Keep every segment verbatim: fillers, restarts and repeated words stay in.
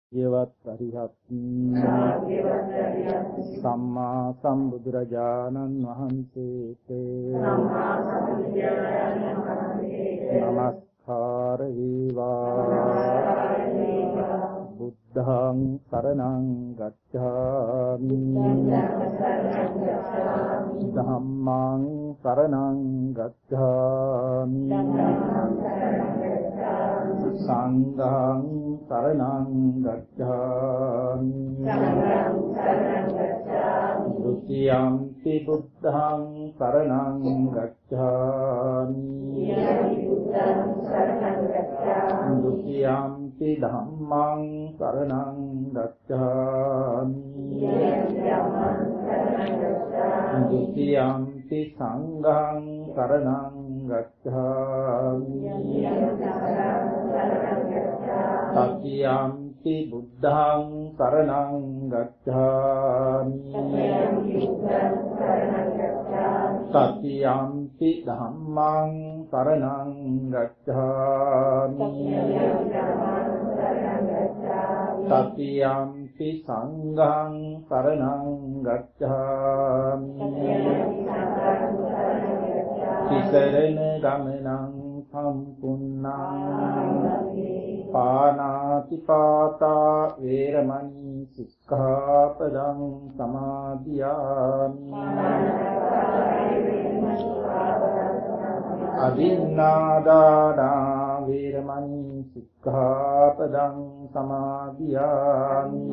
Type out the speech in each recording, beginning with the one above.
යවත් අරිහත් සම්මා සම්බුදුරජාණන් වහන්සේට නමස්කාර වේවා. බුද්ධං සරණං ගච්ඡාමි ධම්මං සරණං ගච්ඡාමි සංඝං සරණං ගච්ඡාමි ဒုတိယံ ති බුද්ධං සරණං ගච්ඡාමි ဒုတိယံ ති ධම්මං සරණං ගච්ඡාමි ဒုတိယံ ති සංඝං සරණං ගච්ඡාමි တတိယံ ති බුද්ධං සරණං ගච්ඡාමි တတိယံ ති ධම්මං සරණං ගච්ඡාමි တတိယံ ති සංඝං සරණං ගච්ඡාමි တိสรณගමනං සම්පුන්නං පානාති පාතා වේරමණී සික්ඛාපදං සමාදියාමි අදින්නාදානා වේරමණී සික්ඛාපදං සමාදියාමි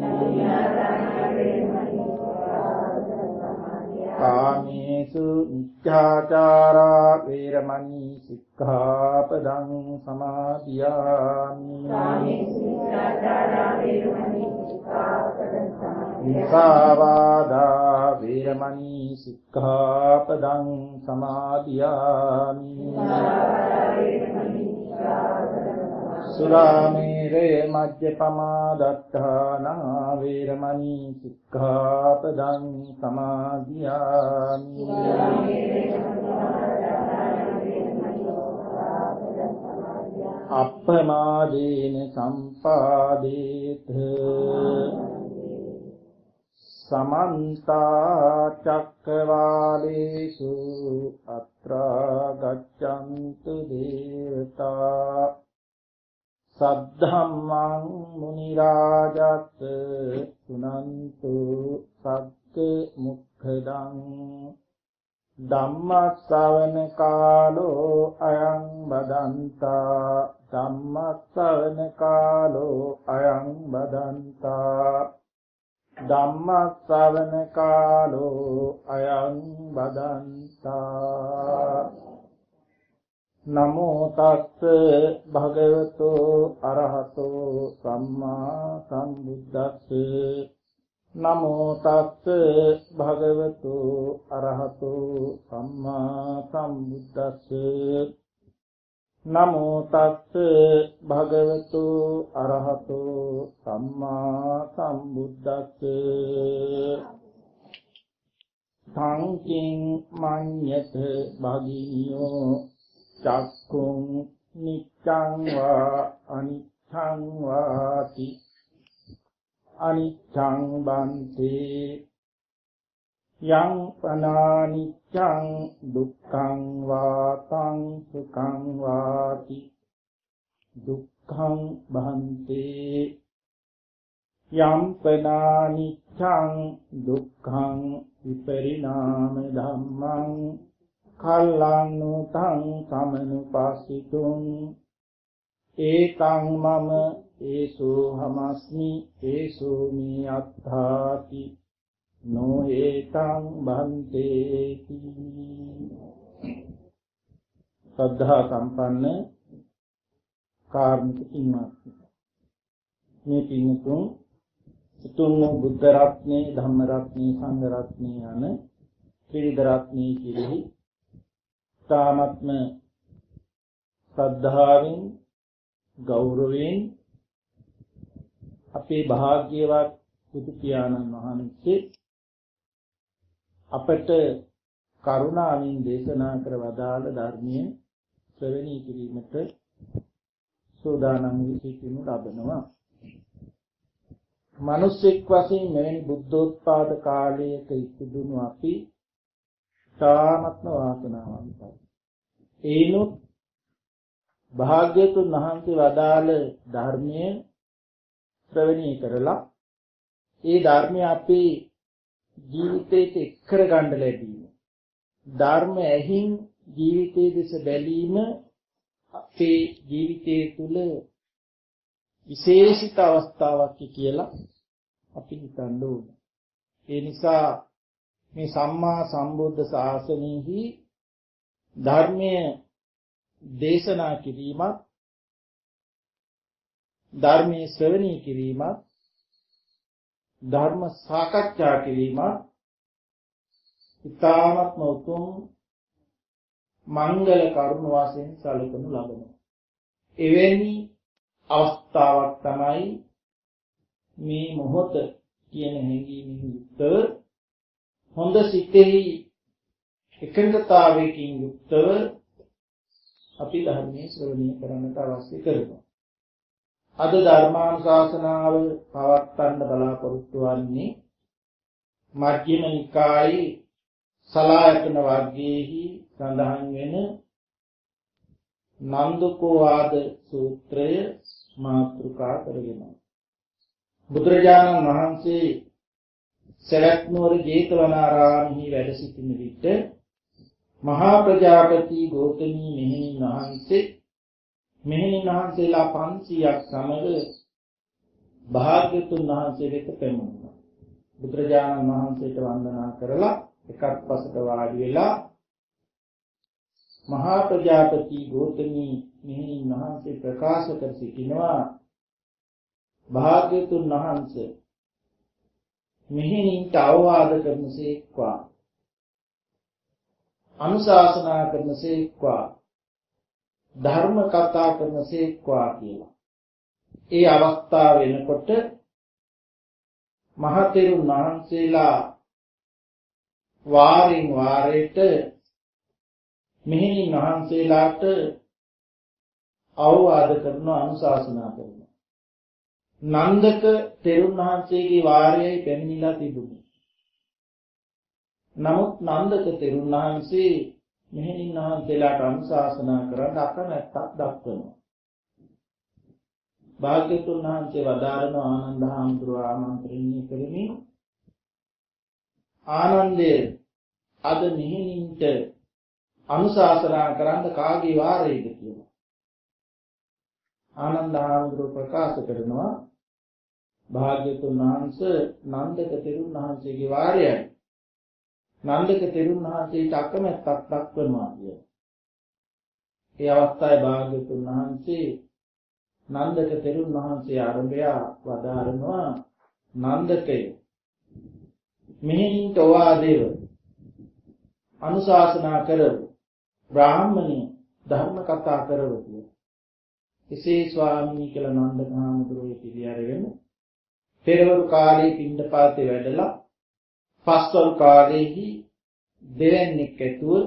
කාමේසු මිච්ඡාචාරා වේරමණී සික්ඛාපදං සමාදියාමි කාමේසු මිච්ඡාචාරා වේරමණී සික්ඛාපදං සමාදියාමි මුසාවාදා වේරමණී සික්ඛාපදං සමාදියාමි සුරාමේරය මජ්ජපමා දත්තානා වේරමණී සික්ඛාපදං සමාදියාමි අප්පමාදේන සම්පාදේත සමන්ත චක්කවාලේසු අත්‍රා ගච්ඡන්තු දේවතා සද්ධම්මං මුනි රාජත් සුනන්තු සග්ග මුක්ඛදං ධම්ම ශ්‍රවණ කාලෝ අයං බදන්තා ධම්ම ශ්‍රවණ කාලෝ අයං බදන්තා ධම්ම ශ්‍රවණ කාලෝ අයං බදන්තා නමෝ තස්ස භගවතු අරහතෝ සම්මා සම්බුද්දස්ස නමෝ තස්ස භගවතු අරහතෝ සම්මා සම්බුද්දස්ස නමෝ තස්ස භගවතු අරහතෝ සම්මා සම්බුද්දස්ස සංකින් මඤ්ඤත භගිනියෝ චක්කුං නිච්ඡං වා අනිච්ඡං වාති අනිච්ඡං බන්තේ යං පනානිච්ඡං දුක්ඛං වාතං සුඛං වාති දුක්ඛං බන්තේ යම් පනානිච්ඡං දුක්ඛං විපරිණාම ධම්මං කල්ලානුතං සමනුපස්සිතුං ඒකං මම ඒසු හමස්මි ඒසු මී අත්ථාති නෝ ඒතං බන්තේති සද්ධා සම්පන්න කාර්මික පින්වත්නි මේ පින්තුන් උතුම් බුද්ධ රත්නේ ධම්ම රත්නේ සංඝ රත්නේ යන ත්‍රිවිධ රත්නේ කෙරෙහි තාමත්ම ශ්‍රද්ධාවෙන් ගෞරවයෙන් අපේ භාග්‍යවත් බුදු පියාණන් වහන්සේ අපට කරුණාවෙන් දේශනා කර වදාළ ධර්මයේ ශ්‍රවණය කිරීමට සෝදානම් වී සිටිනු ලබනවා. මිනිස්සෙක් වශයෙන් මෙවැනි බුද්ධෝත්පාද කාලයක ඉපදුණු අපි තාමත්ම වාසනාවන්තයි. ඒනොත් භාග්‍යතුන් වහන්සේ වදාළ ධර්මය ශ්‍රවණය කරලා ඒ ධර්මය අපේ ජීවිතයට එක් කරගන්න ලැබීම. ධර්ම ඇහින් ජීවිතයේ දෙස බැලීම අපේ ජීවිතය තුළ විශේෂිත අවස්ථාවක් කියලා අපි හිතන්න ඕනේ. ඒ නිසා මේ සම්මා සම්බුද්ධ ශාසනයෙහි ධර්මයේ දේශනා කිරීමත් ධර්මයේ ශ්‍රවණය කිරීමත් ධර්ම සාකච්ඡා කිරීමත් ඉතාමත්ම උතුම් මංගල කරුණ වශයෙන් සැලකනු ලබනවා. එවැනි අවස්ථාවක් තමයි මේ මොහොත කියන හැඟීමෙන් යුක්තව හොඳ සිතෙහි එකඟතාවයකින් යුක්තව අපි ධර්මයේ ශ්‍රවණය කරන්නට අවශ්‍ය කරනවා. අද ධර්මානුශාසනාව පවත්වන්න බලාපොරොත්තු වෙන්නේ මජ්ක්‍ධිම නිකායේ සලායතන වර්ගයේහි සඳහන් වෙන නන්දකෝ වාද සූත්‍රය මාතෘකා කරගෙන. බුදුරජාණන් වහන්සේ සවැත් නුවර ජේතවනාරාමෙහි වැඩ සිටින විට මහා ප්‍රජාපති ගෞතමී මෙහෙණින් වහන්සේ මෙහෙණින් වහන්සේලා පන්සියයක් සමග භාග්‍යතුන් වහන්සේ වෙත පැමුණා. බුදුරජාණන් වහන්සේට වන්දනා කරලා එකත් පසට වාඩි වෙලා මහා ප්‍රජාපති ගෞතමී මෙහෙණින් වහන්සේ ප්‍රකාශ කර සිටිනවා භාග්‍යතුන් වහන්සේ මෙහෙණින්ට අවවාද කරනසේක්වා අනුශාසනා කරනසේක්වා ධර්ම කතා කරනසේක්වා කියලා. ඒ අවස්ථාව වෙනකොට මහතෙරුන් වහන්සේලා වාරින් වාරයට මෙහෙණින් වහන්සේලාට අවවාද කරන අනුශාසනා කරනවා. නන්දක තෙරුන් වහන්සේගේ වාරයයි පැමිණිලා තිබුණේ. නමුත් නන්දක තෙරුන් වහන්සේ මෙහෙණින් වහන්සේලාට අනුශාසනා කරන්න අකමැත්තක් දක්වනවා. භාග්‍යවතුන් වහන්සේ වදාරන ආනන්ද හාමුදුරුවෝ ආමන්ත්‍රණය කරමින් ආනන්දේ අද මෙහෙණින්ට අනුශාසනා කරන්න කාගේ වාරයේද කියලා. ආනන්ද හාමුදුරුවෝ ප්‍රකාශ කරනවා භාග්‍යවතුන් වහන්සේ නන්දක තෙරුන් වහන්සේගේ වාරයයි. නන්දක තෙරුන් වහන්සේට අකමැත්තක් දක්වනවා කියලා. ඒ අවස්ථාවේ භාග්‍යවතුන් වහන්සේ නන්දක තෙරුන් වහන්සේ ආරම්භය වදාරනවා නන්දකය මෙහෙණින්ට ඔවාදේව අනුශාසනා කරව බ්‍රාහ්මණය ධර්ම කතා කරව කියලා. එසේ ස්වාමීනි කියලා නන්දක හාමුදුරුවෝ පිළිඅරගෙන පෙරවරු කාලේ පිණ්ඩපාතේ වැඩලා පස්වරු කාලේහි දෙවැන්නෙක් ඇතුව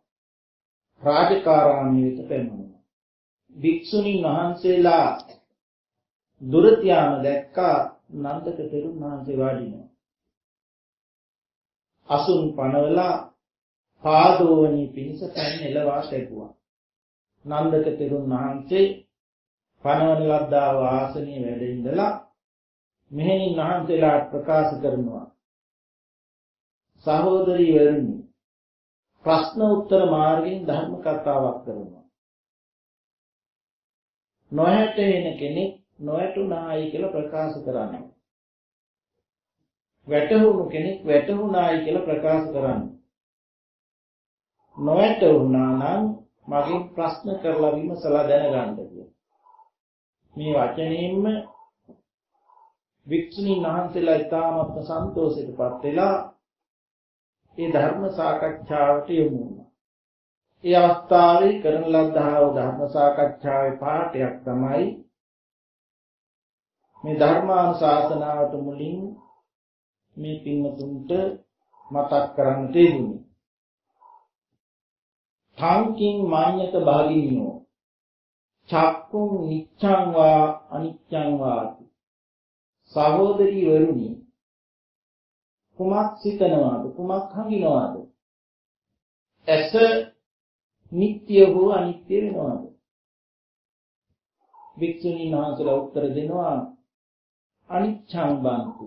රාජකාරාමයේ වෙත පැමිණුණා. භික්ෂුණීන් වහන්සේලා දුරතියාම දැක්කා නන්දක තෙරුන් වහන්සේ වාඩිනවා. අසුන් පනවලා පාදෝවණී පිණිස පැන් එලවා තැබුවා. නන්දක තෙරුන් වහන්සේ පනවන ලද්දා ආසනයේ වැඩ ඉඳලා මෙහෙණින් වහන්සේලාට ප්‍රකාශ කරනවා සහෝදරී වරුනි ප්‍රශ්න උත්තර මාර්ගයෙන් ධර්ම කතාවක් කරනවා. නොහැටෙන කෙනෙක් නොහැටුණායි කියලා ප්‍රකාශ කරන්නේ. වැටහුණු කෙනෙක් වැටහුණායි කියලා ප්‍රකාශ කරන්නේ. නොවැටුණා නම් මගෙන් ප්‍රශ්න කරලා විමසලා දැනගන්න කියලා. මේ වචනයෙන්ම වික්ෂුණීන් වහන්සේලා ඉතාමත් සන්තෝෂයටපත් වෙලා ඒ ධර්ම සාකච්ඡාවට යොමු වුණා. ඒ අවස්ථාවේ කරන ලද්දා වූ ධර්ම සාකච්ඡාවේ පාඩයක් තමයි මේ ධර්මානුශාසනාවට මුලින් මේ පින්වතුන්ට මතක් කරන්න තියෙන්නේ. ථාංකින් මාඤ්ඤක සහෝදරී වරුනි කුමක් සිතනවාද කුමක් හඟිනවාද? ඇස නිට්ටය හෝ අනිත්‍ය වෙනවාද? වික්ෂුණීන් වහන්සේලා උත්තර දෙනවා අනිච්ඡං බන්ති.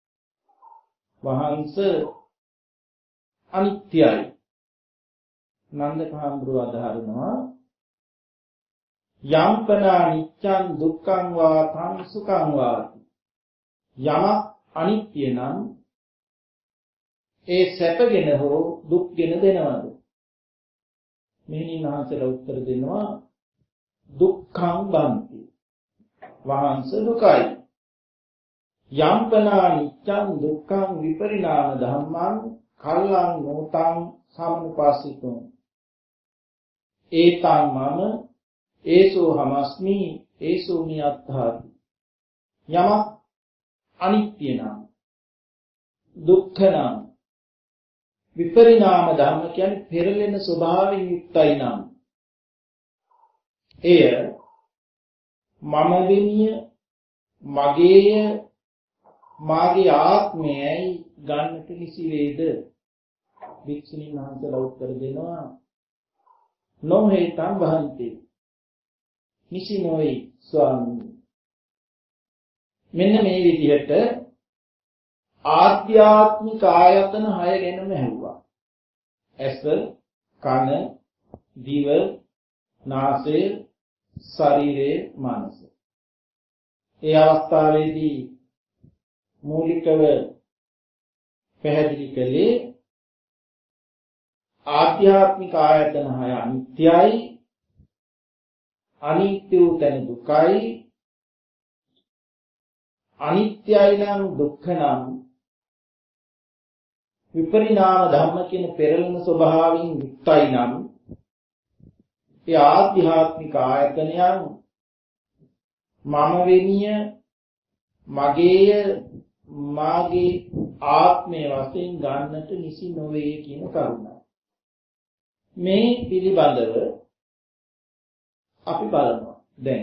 වහන්ස අනිත්‍යයි. නන්දක හාමුදුරුවෝ අදහනවා යම්පනා නිච්ඡං දුක්ඛං වා තං සුඛං වාති. යමක් අනිත්‍ය නම් ඒ සැපගෙන හෝ දුක්ගෙන දෙනවද? මෙහිණින් වහන්සේලා උත්තර දෙනවා දුක්ඛං බන්ති. වහන්ස දුකයි. යම්පනා නිච්ඡං දුක්ඛං විපරිණාම ධම්මං කල්ලං නෝතං සමනුපාසිතං. ඒතං මම ඒසෝ හමස්මි ඒසෝ නියත්තාති. යමක් අනිත්‍ය නම් දුක්ඛ නම් විපරිණාම ධර්ම කියන්නේ පෙරලෙන ස්වභාවයෙන් යුක්තයි නම් එය මම වෙමිය මගේය මාගේ ආත්මයයි ගන්නට නිසි වේද? වික්ෂුණීන් වහන්සේලා උත්තර දෙනවා නොහේතං වහන්ති. නිසි නොවේ ස්වාමීනි. මෙන්න මේ විදිහට ආධ්‍යාත්මික ආයතන හය ගැනම ඇහුවා. ඇස, කන, දිව, නාසය, ශරීරය, මනස. ඒ අවස්ථාවේදී මූලිකව පැහැදිලි කළේ ආධ්‍යාත්මික ආයතන හය අනිත්‍යයි. අනිත්‍ය වූ තැන දුකයි. අනිත්‍යයි නම් දුක්ඛ නම් විපරිණාම ධර්ම කියන පෙරළෙන ස්වභාවයෙන් යුක්තයි නම් ඒ ආධ්‍යාත්මික ආයතනයන් මම වෙමිය මගේය මාගේ ආත්මය වශයෙන් ගන්නට නිසි නොවේ කියන කරුණ. මේ පිළිබඳව අපි බලනවා. දැන්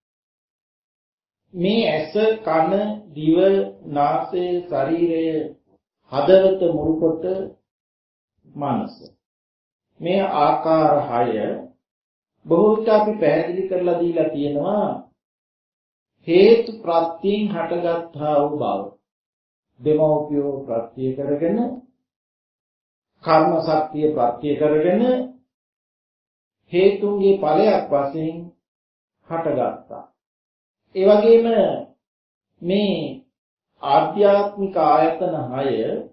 මේ ඇස කන දිව නාසය ශරීරය හදවත මුල් කොට මනස මේ ආකාර හය බොහෝ විට අපි පැහැදිලි කරලා දීලා තියෙනවා හේතු ප්‍රත්‍යයෙන් හටගත්තා වූ බව. දෙමෝපියෝ ප්‍රත්‍ය කරගෙන කර්ම ශක්තිය ප්‍රත්‍ය කරගෙන හේතුන්ගේ ඵලයක් වශයෙන් හටගත්තා. ඒ වගේම මේ ආධ්‍යාත්මික ආයතන හය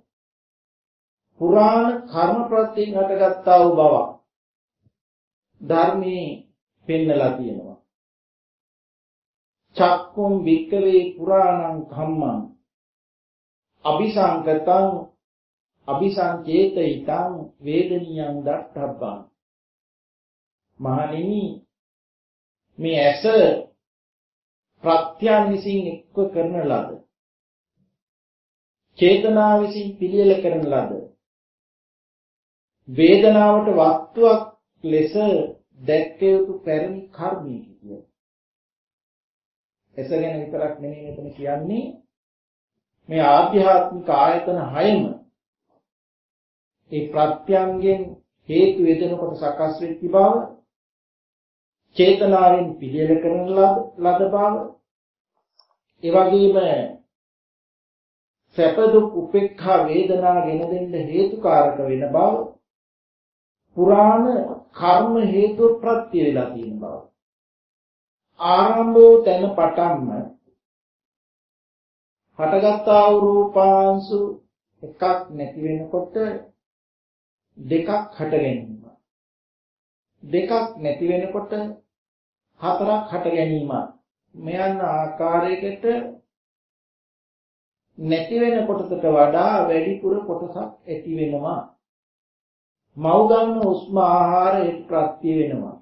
පුරාණ කර්ම ප්‍රත්‍යයෙන් හටගත්තා වූ බව ධර්මයේ පෙන්නලා තියෙනවා. චක්කුම් වික්කවේ පුරාණං කම්මං අபிසංකතං අபிසංචේතිතං වේදනියං දත්තබ්බං. මහණෙනි මේ ඇස ප්‍රත්‍යයන් විසින් එක්ව කරන ලද චේතනා විසින් පිළියෙල කරන ලද වේදනාවට වස්තුවක් ලෙස දැක්විය යුතු පැරණි කර්මයක කියනවා. ඇස ගැන විතරක් නෙමෙයි මෙතන කියන්නේ මේ ආධ්‍යාත්මික ආයතන හයම ඒ ප්‍රත්‍යයන්ගෙන් හේතු වේදනකොට සකස් වෙච්ච බව චේතනාවෙන් පිළියෙල කරන ලද බව ඒ වගේම සැප දුක් උපේක්ඛා වේදනා ගෙන දෙන්න හේතුකාරක වෙන බව පුරාණ කර්ම හේතු ප්‍රත්‍ය වෙලා තියෙන බව ආරම්භෝ තැන පටන්ම හටගත්තා වූ රූපාංශු එකක් නැති වෙනකොට දෙකක් හට ගැනීම දෙකක් නැති වෙනකොට හතරක් හට ගැනීම මෙයන් ආකාරයකට නැති වෙන කොටසට වඩා වැඩිපුර කොටසක් ඇති වෙනවා. මව් ගන්න උස්ම ආහාරයට ප්‍රත්‍ය වෙනවා.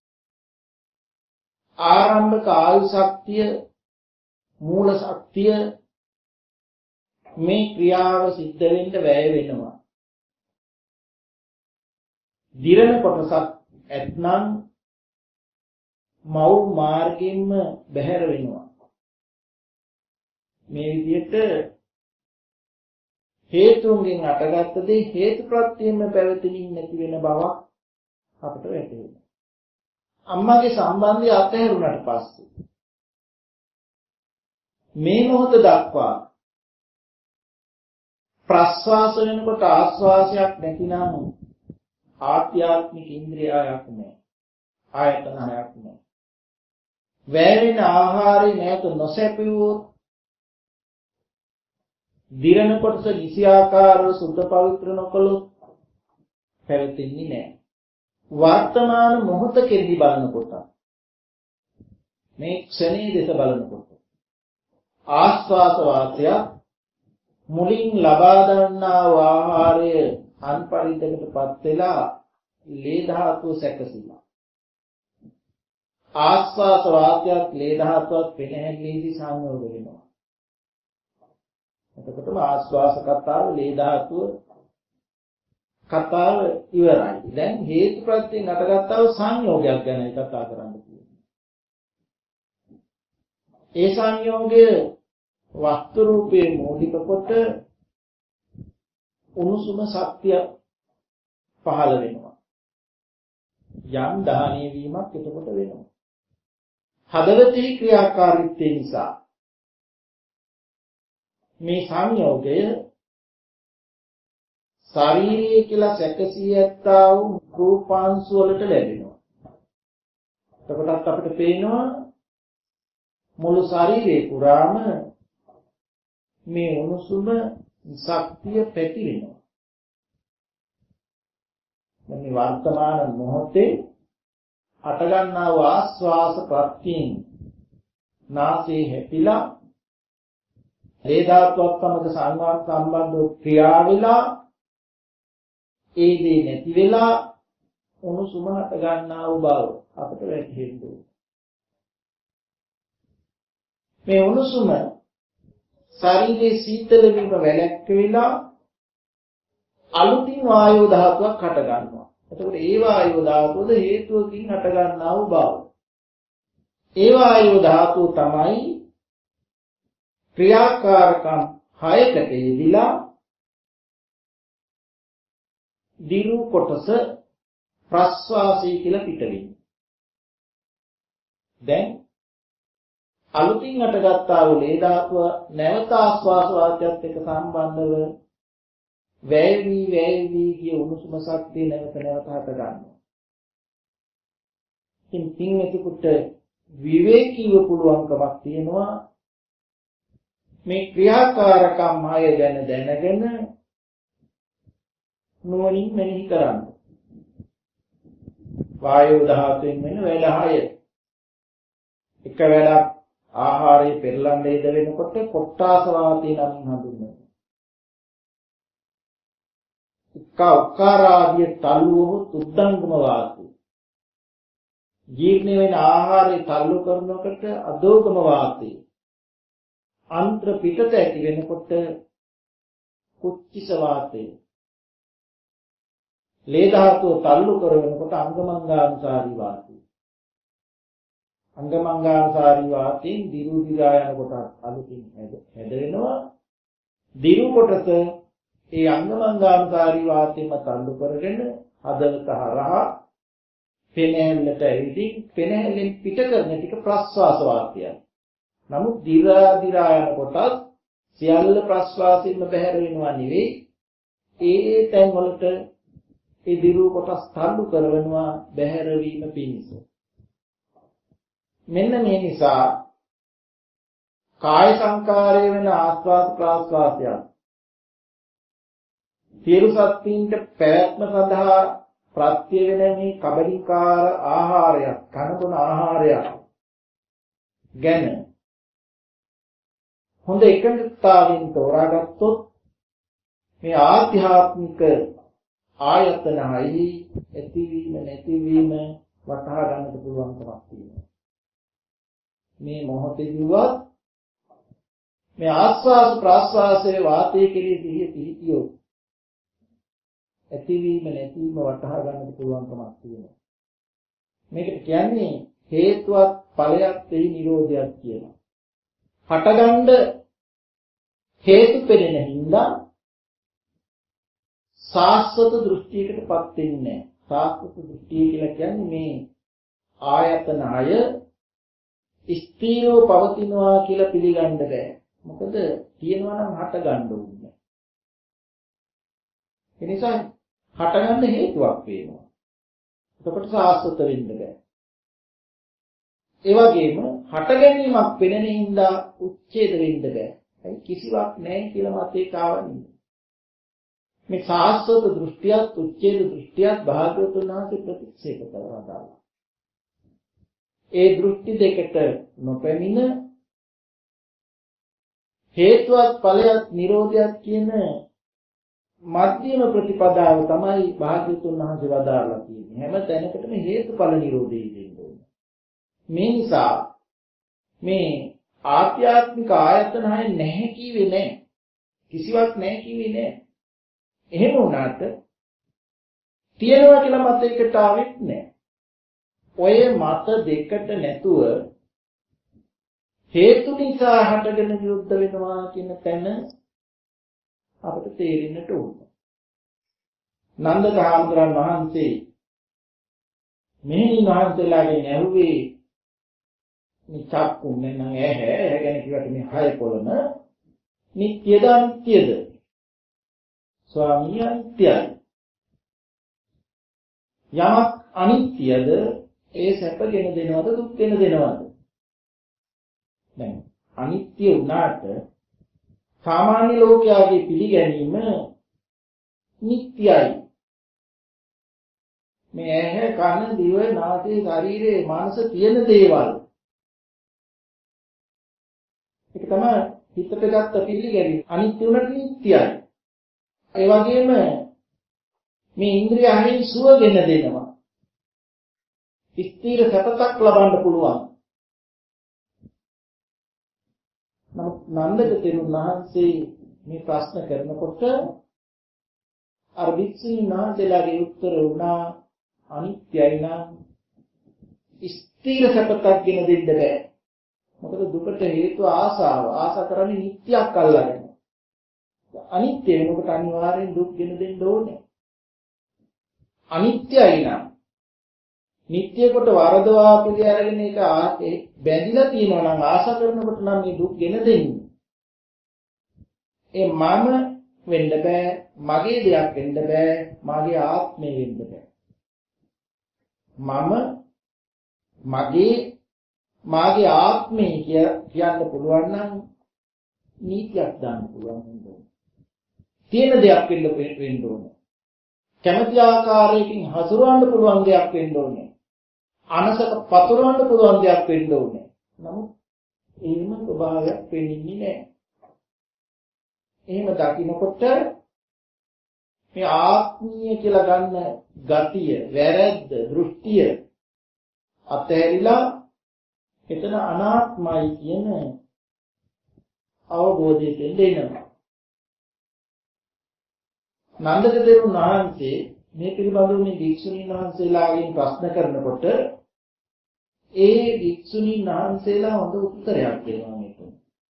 ආරම්භක ආයු ශක්තිය මූල ශක්තිය මේ ක්‍රියාව සිද්ධ වෙන්න වැය වෙනවා. දිරණ කොටසක් ඇත්නම් මව් මාර්ගයෙන්ම බැහැර වෙනවා. මේ විදිහට හේතුන්ගෙන් අටගත්ත දේ හේතු ප්‍රත්‍යයෙන්ම පැවතෙමින් නැති වෙන බවක් අපිට වැටහෙනවා. අම්මාගේ සම්බන්ධය අතහැරුණාට පස්සේ මේ මොහොත දක්වා ප්‍රස්වාස වෙනකොට ආස්වාසයක් නැතිනම් ආත්‍යාත්මික ඉන්ද්‍රියයක් නැහැ. ආයතන හයක් නැහැ. වැයෙන ආහාරය නැත නොසැපුවොත් දිරණ කොටස කිසියාකාරව සුද්ධ පවිත්‍ර නොකළොත් පැවතෙන්නේ නැහැ. වර්තමාන මොහොත කෙරෙහි බලනකොට මේ ක්ෂණයේ දෙස බලනකොට ආස්වාස වාසය මුලින් ලබා ගන්නා ආහාරය අන්පරිද්දකටපත් වෙලා ලේ ධාතුව සැකසීලා ආස්වාස වාසයත් ලේ ධාතුවත් පෙනහැල්ලේදී සංයෝග වෙනවා. එතකොටම ආස්වාස කතාව ලේ ධාතුව කතාව ඉවරයි. දැන් හේතු ප්‍රත්‍යයෙන් අටගත්තව සංයෝගයක් ගැනයි කතා කරන්න තියෙන්නේ. ඒ සංයෝගය වස්තු රූපයේ මූලික කොට උණුසුම සත්‍ය පහළ වෙනවා. යම් දහණය වීමක් එතකොට වෙනවා. හදවතේ ක්‍රියාකාරීත්වය නිසා මේ සංයෝගය ශාරීරිය කියලා සැකසී ඇත්තා වූ රූපාංශ වලට ලැබෙනවා. එතකොටත් අපිට පේනවා මුළු ශරීරේ පුරාම මේ උණුසුම ශක්තිය පැතිරෙනවා. මේ වර්තමාන මොහොතේ අටගන්නා වූ ආස්වාස ප්‍රත්‍යයෙන් නාසයේ හැපිලා ඒ ධාතුවත් සමග සංවාද සම්බන්ධ ක්‍රියා වෙලා ඒ දේ නැති වෙලා උණුසුම හට ගන්නා වූ බව අපිට වැටහෙන්නේ. මේ උණුසුම ශරීරයේ සීතල වීම වැළැක්ක වෙලා අලුතින් වායෝ ධාතුවක් හට ගන්නවා. එතකොට ඒ වායෝ ධාතුවද හේතුවකින් හට ගන්නා වූ බව. ඒ වායෝ ධාතුව තමයි ක්‍රියාකාරකම් හයකට යෙදিলা දිරු කොටස ප්‍රස්වාසය කියලා පිට වෙන්නේ. දැන් අලුතින් අටගත්තා වූ ලේ ධාතුව නැවත ආස්වාස වාතයත් එක්ක සම්බන්ධව වැයවි වැයවි කිය උණුසුම ශක්තිය නැවත නැවත හට ගන්නවා. ඉතින් පින්වතුන්ට විවේකීව පුළුවන්කමක් තියෙනවා මේ ක්‍රියාකාරකම් හය ගැන දැනගෙන නුවණින් මෙනෙහි කරන්න. වායෝ ධාතුවෙන් වෙන වැඩ හය. එක වැඩක් ආහාරය පෙරලන්න ඉද වෙනකොට කොට්ටාස වාතය නමින් හඳුන්වනවා. එක උක්කාරාදිය තල්ලුව උද්දංගම වාතය. ජීර්ණ වෙන ආහාරය තල්ලු කරනකොට අදෝගම වාතය. අන්ත්‍ර පිටත ඇති වෙනකොට කුච්චිස වාතය. ලේ ධාතුව තල්ලු කරනකොට අංගමංගානුසාරී වාතය. අංගමංගානුසාරී වාතයෙන් දිරු දිරා යන කොට අලුතින් හැදෙනවා. දිරු කොටස ඒ අංගමංගානුසාරී වාතයෙන්ම තල්ලු කරගෙන හදවත හරහා පෙනහැල්ලට ඇවිදින් පෙනහැල්ලෙන් පිට කරන ටික ප්‍රස්වාස වාතයයි. නමුත් දිරා දිරා යන කොටත් සියල්ල ප්‍රස්වාසයෙන්ම බැහැර වෙනවා නෙවෙයි. ඒ තැන් වලට ඒ දිරු කොටස් තල්ලු කරනවා බැහැර වීම පිණිස. මෙන්න මේ නිසා කාය සංකාරය වෙන ආස්වාද ප්‍රාස්වාදය සියලු සත්ත්වීන්ට පැවැත්ම සඳහා ප්‍රත්‍ය වෙන මේ කබලිකාර ආහාරයක් කනබුන ආහාරයක් ගැන හොඳ එකඟතාවයෙන් තෝරාගත්තොත් මේ ආධ්‍යාත්මික ආයතනයි ඇතිවීම නැතිවීම වටහා ගන්නට පුළුවන්කමක් තියෙනවා. මේ මොහොතේදීවත් මේ ආස්වාස් ප්‍රාස්වාසයේ වාතයේ කෙරෙහි සිහිය පිහිටියොත් ඇතිවීම නැතිවීම වටහා ගන්නට පුළුවන්කමක් තියෙනවා. මේකට කියන්නේ හේතුවත් ඵලයක් තෙහි නිරෝධයක් කියලා. හටගන්න හේතු පෙනෙන හින්දා සාස්වත දෘෂ්ටියකටපත් වෙන්නේ නැහැ. සාස්වත දෘෂ්ටිය කියලා කියන්නේ මේ ආයතන අය ස්ථීරව පවතිනවා කියලා පිළිගන්න බෑ. මොකද තියෙනවා නම් හට ගන්න ඕනේ. ඒ නිසා හට ගන්න හේතුවක් වෙනවා. එතකොට සාස්වත වෙන්න බෑ. ඒ වගේම හට ගැනීමක් පෙනෙන හින්දා උච්ඡේද වෙන්න බෑ. ඒ කිසිවක් නැහැ කියලා මතේක ආවන්නේ. මේ සාස්වත දෘෂ්ටියත් උච්ඡේද දෘෂ්ටියත් භාග්‍යවතුන් වහන්සේ ප්‍රතික්ෂේප කරනවා දාලා. ඒ දෘෂ්ටි දෙකට නොපැමිණ හේතුවත් ඵලයක් නිරෝධයක් කියන මධ්‍යම ප්‍රතිපදාව තමයි භාග්‍යවතුන් වහන්සේ වදාළා කියන්නේ. හැම තැනකටම හේතුඵල නිරෝධය දෙන්න ඕනේ. මේ නිසා මේ ආත්‍යාත්මික ආයතන හය නැහැ කිව්වේ නැහැ. කිසිවක් නැහැ කිව්වේ නැහැ. එහෙම වුණාට තියනවා කියලා මතයකට ආවෙත් නැහැ. ඔය මත දෙකට නැතුව හේතු නිසා හටගෙන විරුද්ධ වෙනවා කියන තැන අපිට තේරෙන්නට ඕන. නන්දක හාමුදුරන් වහන්සේ මෙහෙණින් වහන්සේලාගෙන් ඇහුවේ මේ චක්කුන්නේ නම් ඇහැ ඇහැ ගැන කිව්වට මේ හය පොළම නිට්ටයද අනිත්‍යද? ස්වාමී අනිත්‍යයි. යමක් අනිත්‍යද ඒ සැපගෙන දෙනවද දුක්ගෙන දෙනවද? දැන් අනිත්‍ය වුණාට සාමාන්‍ය ලෝකයාගේ පිළිගැනීම නිට්ටයයි. මේ ඇහැ කන දිව නාසය ශරීරය මනස තියෙන දේවල්. ඒක තමයි හිතට ගත්ත පිළිගැනීම. අනිත්‍ය වුණාට නිට්ටයයි. ඒ වගේම මේ ඉන්ද්‍රිය හයෙන් සුවගෙන දෙනවා. ස්ථීර සැපතක් ලබන්න පුළුවන්. නමුත් නන්දක තෙරුන් වහන්සේ මේ ප්‍රශ්න කරනකොට අර භික්ෂුණීන් වහන්සේලාගේ උත්තර වුණා අනිත්‍යයි නම් ස්ථීර සැපතක් ගෙන දෙන්න බෑ. මොකද දුකට හේතුව ආසාව. ආසා කරන්නේ නිට්ටයක් අල්ලගෙන. අනිත්‍ය වෙනකොට අනිවාර්යෙන් දුක් ගෙන දෙන්න ඕනේ. අනිත්‍යයි නම් නිට්ටය කොට වරදවා පිළි අරගෙන ඒක ආසේ බැඳිලා තියෙනවා නම් ආශා කරනකොට නම් මේ දුක් ගෙන දෙන්නේ. ඒ මම වෙන්න බෑ, මගේ දෙයක් වෙන්න බෑ, මගේ ආත්මය වෙන්න බෑ. මම මගේ මාගේ ආත්මය කියන්න පුළුවන් නම් නීතියක් දාන්න පුළුවන් වෙනවා. තියෙන දෙයක් වෙන්න වෙන්න ඕනේ. කැමති ආකාරයකින් හසුරවන්න පුළුවන් දෙයක් වෙන්න ඕනේ. අනසක පතුරවන්න පුළුවන් දෙයක් වෙන්න ඕනේ. නමුත් එහෙම ස්වභාවයක් වෙන්නේ නැහැ. එහෙම දකින්නකොට මේ ආත්මීය කියලා ගන්න ගතිය, වැරද්ද, දෘෂ්ටිය අතහැරිලා එතන අනාත්මයි කියන අවබෝධයට එනවා. නන්දක තෙරුන් වහන්සේ මේ පිළිබඳව මේ භික්ෂුණීන් වහන්සේලාගෙන් ප්‍රශ්න කරනකොට ඒ භික්ෂුණීන් වහන්සේලා හොඳ උත්තරයක් දෙනවා මේකට.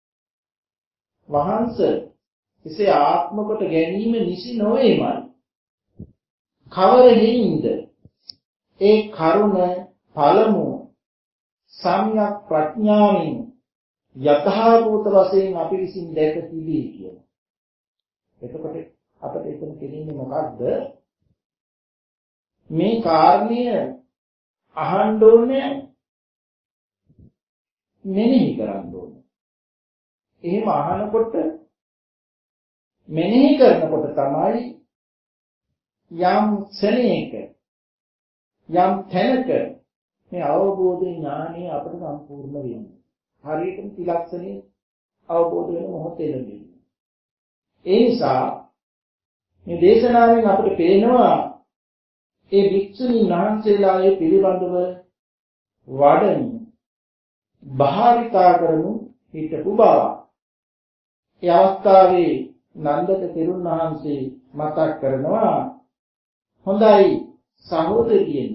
වහන්සේ එසේ ආත්ම කොට ගැනීම නිසි නොවේමයි. කවර හේින්ද? ඒ කරුණ පළමු සම්‍යක් ප්‍රඥාවෙන් යථාභූත වශයෙන් අපි විසින් දැක තිබී කියලා. එතකොට අපිට එතන කියන්නේ මොකක්ද? මේ කාරණය අහන්න ඕනේ, මෙනෙහි කරන්න ඕනේ. එහෙම අහනකොට මෙනෙහි කරනකොට තමයි යම් ක්ෂණයක යම් තැනක මේ අවබෝධ ඥානය අපිට සම්පූර්ණ වෙන්නේ. හරියටම තිලක්ෂණේ අවබෝධ වෙන මොහොතේ ලැබෙන්නේ. ඒ නිසා මේ දේශනාවෙන් අපිට පේනවා ඒ භික්ෂුණීන් වහන්සේලාගේ පිළිබඳව වඩන භාවිතා කරනු හිටපු බව. ඒ අවස්ථාවේ නන්දක තෙරුන් වහන්සේ මතක් කරනවා හොඳයි සහෝදරියනි,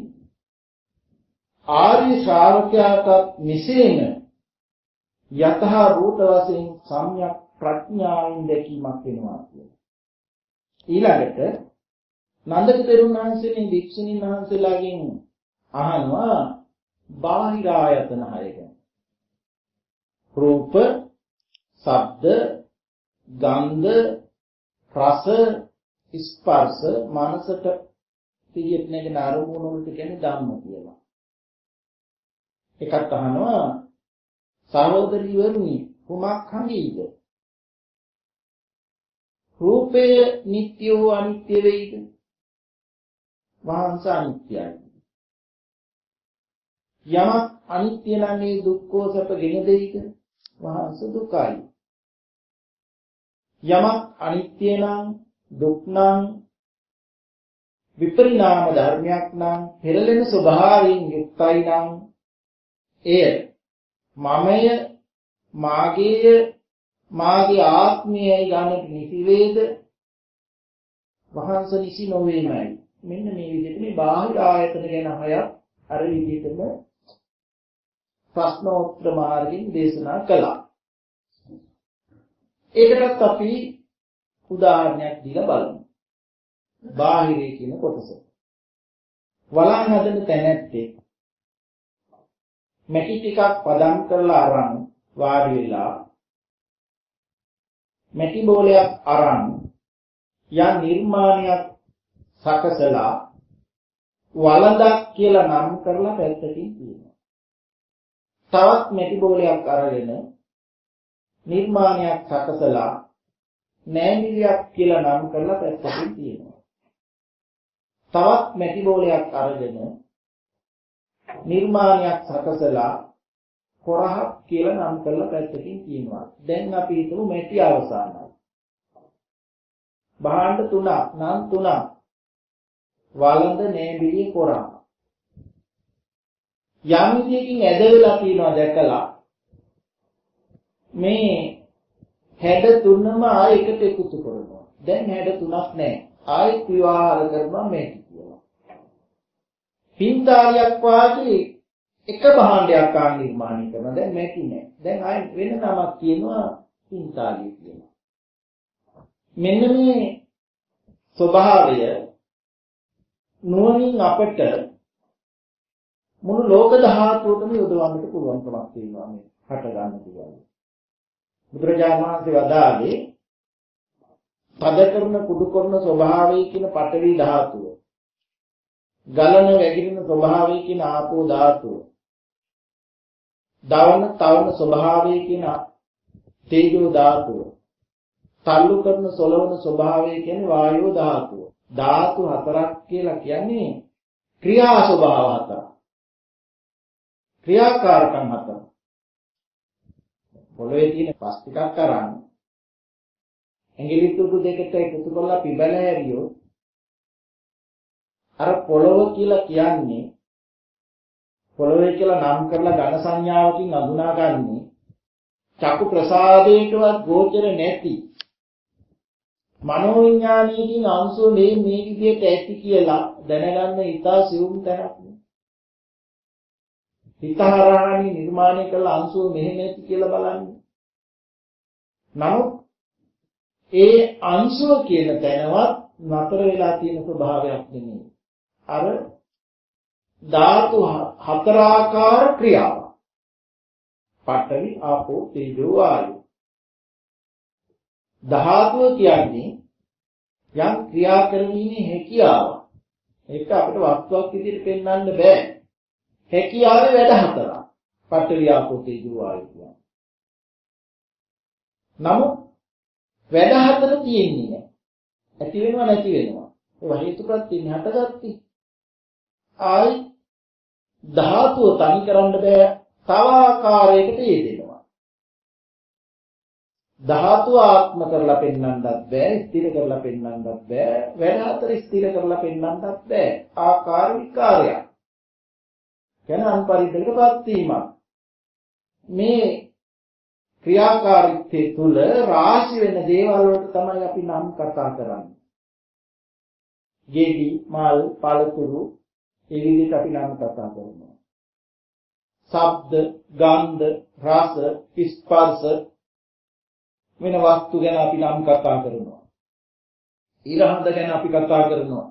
ආර්ය ශ්‍රාවකයාට මෙසේම යතහ භූත වශයෙන් සම්‍යක් ප්‍රඥාවෙන් දැකීමක් වෙනවා කියලා. ඊළඟට නන්දක තෙරුන් වහන්සේනේ වික්ෂුණීන් වහන්සේලාගෙන් අහනවා බාහිර ආයතන හය ගැන. රූප, ශබ්ද, ගන්ධ, රස, ස්පර්ශ, මනසට පිළියෙත් නැගෙන අරමුණු වලට කියන්නේ ධම්ම කියලා. එකක් අහනවා සහෝදරියවරුනි කුමක් හංගීද? රූපය නිට්ටය හෝ අනිත්‍ය වෙයිද? වහන්ස අනිත්‍යයි. යමක් අනිත්‍ය නම් ඒ දුක්ඛෝ සැප ගෙන දෙයිද? වහන්ස දුකයි. යමක් අනිත්‍ය නම් දුක් නම් විපරිණාම ධර්මයක් නම් පෙරලෙන ස්වභාවයෙන් යුක්තයි නම් එය මමය මාගේය මාගේ ආත්මයයි ගන්නට නිසි වේද? වහන්ස නිසි නොවේමයි. මෙන්න මේ විදිහට මේ බාහිර ආයතන ගැන හයක් අර විදිහටම ප්‍රශ්නෝත්තර මාර්ගයෙන් දේශනා කළා. ඒකටත් අපි උදාහරණයක් දීලා බලමු. බාහිරේ කියන කොටස. වළං හදන තැනැත්තේ මැටි ටිකක් පදම් කරලා අරන් වාඩි වෙලා මැටි බෝලයක් අරන් යම් නිර්මාණයක් සකසලා වළඳක් කියලා නම් කරලා පැත්තකින් තියෙනවා. තවත් මැටි බෝලයක් අරගෙන නිර්මාණයක් සකසලා නෑමිලියක් කියලා නම් කරලා පැත්තකින් තියෙනවා. තවත් මැටි බෝලයක් අරගෙන නිර්මාණයක් සකසලා කොරහක් කියලා නම් කරලා පැත්තකින් තියෙනවා. දැන් අපි හිතමු මැටි අවසానයි. භාණ්ඩ තුනක් නම් තුනක් වළඳ නෑමිලිය කොරහ. යම් විදියකින් ඇද වෙලා තියෙනවා දැකලා මේ හැඩ තුනම ආයෙ එකට එකතු කරනවා. දැන් හැඩ තුනක් නැහැ. ආයෙත් විවාහ කරනවා මේක කියලා. පින්තාලියක් වාගේ එක භාණ්ඩයක් ආ නිර්මාණය කරනවා. දැන් මේක නෑ. දැන් ආයෙ වෙන නමක් කියනවා පින්තාලිය කියලා. මෙන්න මේ ස්වභාවය නුවණින් අපට මුළු ලෝක ධාතුවටම යොදවන්නට පුළුවන්කමක් තියෙනවා මේ හට ගන්න කියලා. බුදුරජාණන් වහන්සේ වදාළේ පද කරන කුඩු කරන ස්වභාවය කියන පඨවි ධාතුව, ගලන වැగిරෙන ස්වභාවය කියන ආපෝ ධාතුව, දවන තවන ස්වභාවය කියන තේජෝ ධාතුව, තල්ලු කරන සොලවන ස්වභාවය කියන්නේ වායෝ ධාතුව. ධාතු හතරක් කියලා කියන්නේ ක්‍රියා ස්වභාව හතරක්. ක්‍රියාකාරකම් හතරක්. පොළොවේ තියෙන පස් ටිකක් අරන් ඇඟිලි තුඩු දෙකට එකතු කරලා පිබල හැරියොත් අර පොළොව කියලා කියන්නේ පොළොවේ කියලා නම් කරලා ඝන සංඥාවකින් අඳුනාගන්නේ චක්කු ප්‍රසාදයටවත් ගෝචර නැති මනෝවිඥානීයකින් අංශුව මේ මේ විදිහට ඇති කියලා දැනගන්න ඉතා සියුම් තැනක් නේ. හිතහරහානි නිර්මාණය කළ අංශුව මෙහෙම ඇති කියලා බලන්න. නමුත් ඒ අංශුව කියන තැනවත් නතර වෙලා තියෙන ස්වභාවයක් නෙමෙයි. අර ධාතු හතරාකාර ක්‍රියාව. පඨවි ආපෝ තේජෝ වායු. ධාතුව කියන්නේ යම් ක්‍රියා කරමිනේ හැකියාව. ඒක අපිට වස්තුවක් විදිහට පෙන්වන්න බෑ. හැකියාවේ වැඩ හතරක්. පඨවි ආපෝ තේජෝ වායු කියන්නේ. නමුත් වැඩ හතර තියෙන්නේ නැහැ. ඇති වෙනවා නැති වෙනවා. ඒ හේතුප්‍රත්‍යයෙන් හටගත්තී. ආයි ධාතුව තනි කරන්න බෑ. තව ආකාරයකට යෙදෙනවා. ධාතුව ආත්ම කරලා පෙන්වන්නත් බෑ, ස්ථිර කරලා පෙන්වන්නත් බෑ, වැඩ හතර ස්ථිර කරලා පෙන්වන්නත් බෑ. ආකාර විකාරයක්. කියන අන්පරිද්දකටපත් වීමක්. මේ ක්‍රියාකාරීත්වයේ තුල රාශි වෙන දේවල් වලට තමයි අපි නම් කතා කරන්නේ. ගෙඩි, මල්, පළතුරු ඒ විදිහට අපි නම් කතා කරනවා. ශබ්ද, ගන්ධ, රස, ස්පර්ශ වෙන වස්තු ගැන අපි නම් කතා කරනවා. ඊළඟට ගැන අපි කතා කරනවා.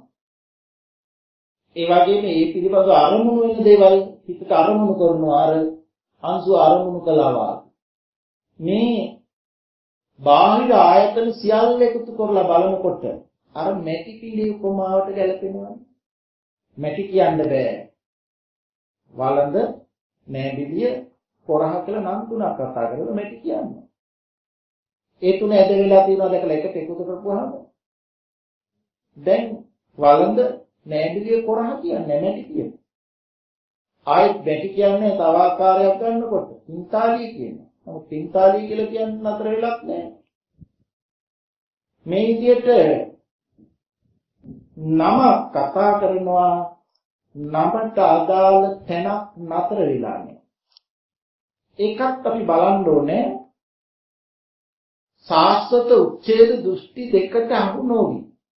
ඒ වගේම මේ පිළිබඳ අරමුණු වෙන දේවල් හිතට අරමුණු කරනවා අර අංශු අරමුණු කළා. මේ බාහිර ආයතන සියල්ල එකතු කරලා බලනකොට අර මැටි පිළි උපමාවට ගැලපෙනවා. මැටි කියන්න බෑ. වළඳ, නෑබිලිය, පොරහ කියලා නම් තුනක් කතා කරලා මැටි කියන්නේ. ඒ තුන ඇද වෙලා තියෙනවා දැකලා එකට එකතු කරපුවාම දැන් වළඳ, නෑබිලිය, පොරහ කියන්නේ මැටි කියන්නේ. ආයෙත් මැටි කියන්නේ තව ආකාරයක් ගන්නකොට පින්තාලිය කියනවා. නමුත් පින්තාලිය කියලා කියන්නේ නතර වෙලක් නෑ. මේ විදිහට නම කතා කරනවා නමට අදාළ තැනක් නතර වෙලා නෑ. ඒකත් අපි බලන්න ඕනේ සාස්වත උච්ඡේද දෘෂ්ටි දෙකට අහු නොවි.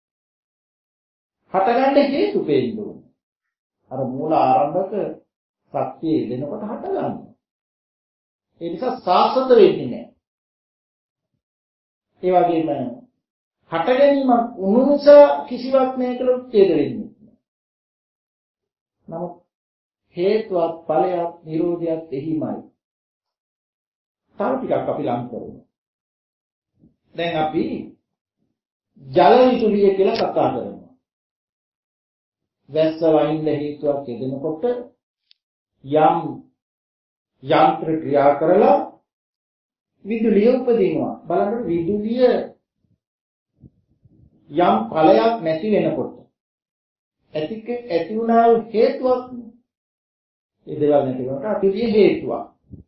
හටගන්න හේතු පෙන්න ඕනේ. අර මූල ආරම්භක සත්‍යය දෙනකොට හටගන්නවා. ඒ නිසා සාස්වත වෙන්නේ නැහැ. ඒ වගේම හට ගැනීමක් උණු නිසා කිසිවක් නැහැ කියලා උච්ඡේද වෙන්නේ නැහැ. නමුත් හේතුවත් ඵලයක් නිරෝධයක් එහිමයි. තව ටිකක් අපි ලං කරමු. දැන් අපි ජල විදුලිය කියලා කතා කරනවා. වැස්ස වහින්න හේතුවක් යෙදෙනකොට යම් යන්ත්‍ර ක්‍රියා කරලා විදුලිය උපදිනවා. බලන්න විදුලිය යම් ඵලයක් නැති වෙනකොට ඇතික ඇති වුණා හේතුවක් ඒ දේවල් නැති වෙනකොට අපිට හේතුවක්.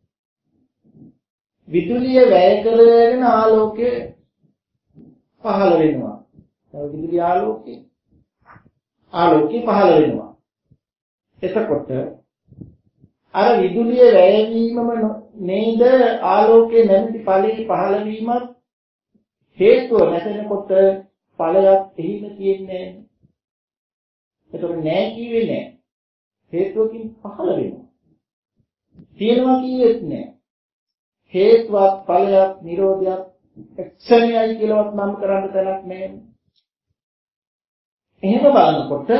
විදුලිය වැය කරගෙන ආලෝකය පහළ වෙනවා. ඒ විදුලිය ආලෝකය ආලෝකය පහළ වෙනවා. එතකොට අර විදුලිය වැයවීමම නේද ආලෝකයේ නැමැති ඵලයේ පහළ වීමත් හේතුව නැසෙනකොට ඵලයක් එහිම තියෙන්නේ නැහැ. ඒතකොට නැහැ කිව්වේ නැහැ. හේතුවකින් පහළ වෙනවා. තියෙනවා කිව්වෙත් නැහැ. හේතුවක් ඵලයක් නිරෝධයක් එක්ෂණයයි කියලාවත් නම් කරන්න තැනක් නැහැ. එහෙම බලනකොට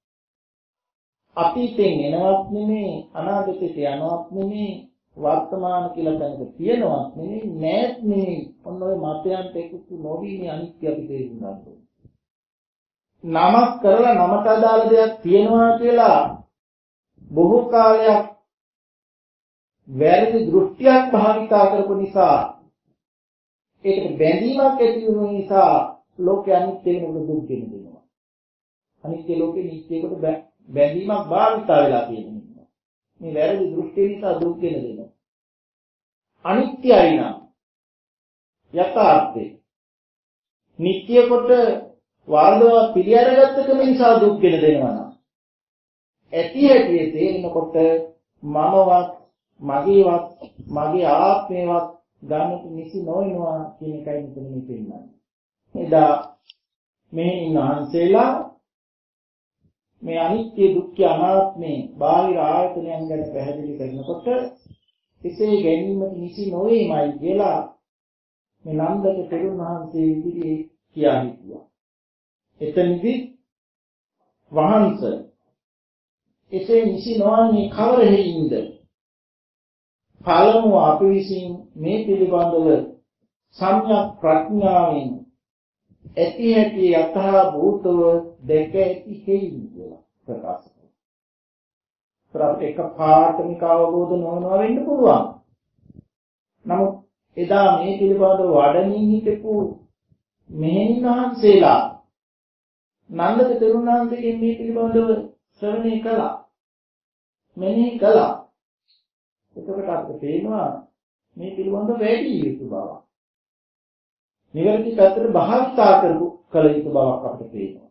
අතීතෙන් එනවත් නෙමෙයි අනාගතයට යනවත් නෙමෙයි වර්තමාන කියලා දැනක තියෙනවත් නෙමෙයි නැත් නෙමෙයි ඔන්න ඔය මතයන්ට එකතු නොවීනේ අනිත්‍ය අපි තේරුම් ගන්න ඕනේ. නමක් කරලා නමට අදාළ දෙයක් තියෙනවා කියලා බොහෝ කාලයක් වැරදි දෘෂ්ටියක් භාවිතා කරපු නිසා ඒකට බැඳීමක් ඇති වුණු නිසා ලෝකෙ අනිත්‍ය වෙනකොට දුක් දෙනවා. අනිත්‍ය ලෝකෙ නිත්‍යයකට බැඳීමක් භාවිතා වෙලා තියෙනවා. මේ වැරදි දෘෂ්ටිය නිසා දුක් දෙනවා. අනිත්‍යයි නම් යථාර්ථේ නිත්‍ය කොට වාර්ධව පිළිඅරගත්තකම නිසා දුක් දෙනවා නම් ඇති හැටි තේරෙනකොට මමවත් මගේවත් මගේ ආත්මේවත් ගන්නට නිසි නොවෙනවා කියන එකයි මෙතන මේ පෙන්නන්නේ. එදා මේ ඉන්නහන්සේලා මේ අනිත්‍ය දුක්ඛ අනාත්මේ බාහිර ආයතනයන් ගැන පැහැදිලි කරනකොට එසේ ගැනීමට නිසි නොවේමයි කියලා මේ නන්දක තෙරුන් වහන්සේ ඉදිරියේ කියා හිටියා. එතනදී වහන්සේ එසේ නිසි නොවන්නේ කවර හේින්ද? පළමුව අපි විසින් මේ පිළිබඳව සම්‍යක් ප්‍රඥාවෙන් ඇති හැටි යථා භූතව දැක ඇති හේින් කියලා ප්‍රකාශ කරනවා. ඒක පාඨමික අවබෝධ නොවනවා වෙන්න පුළුවන්. නමුත් එදා මේ පිළිබඳව වඩමින් හිටපු මෙහෙණින් වහන්සේලා නන්දක තෙරුන් වහන්සේගෙන් මේ පිළිබඳව ශ්‍රවණය කළා. මෙනෙහි කළා. එතකොට අපිට පේනවා මේ පිළිබඳව වැඩි යුතු බව. නිවැරදි පැත්තට භාවිතා කරපු කල යුතු බවක් අපිට පේනවා.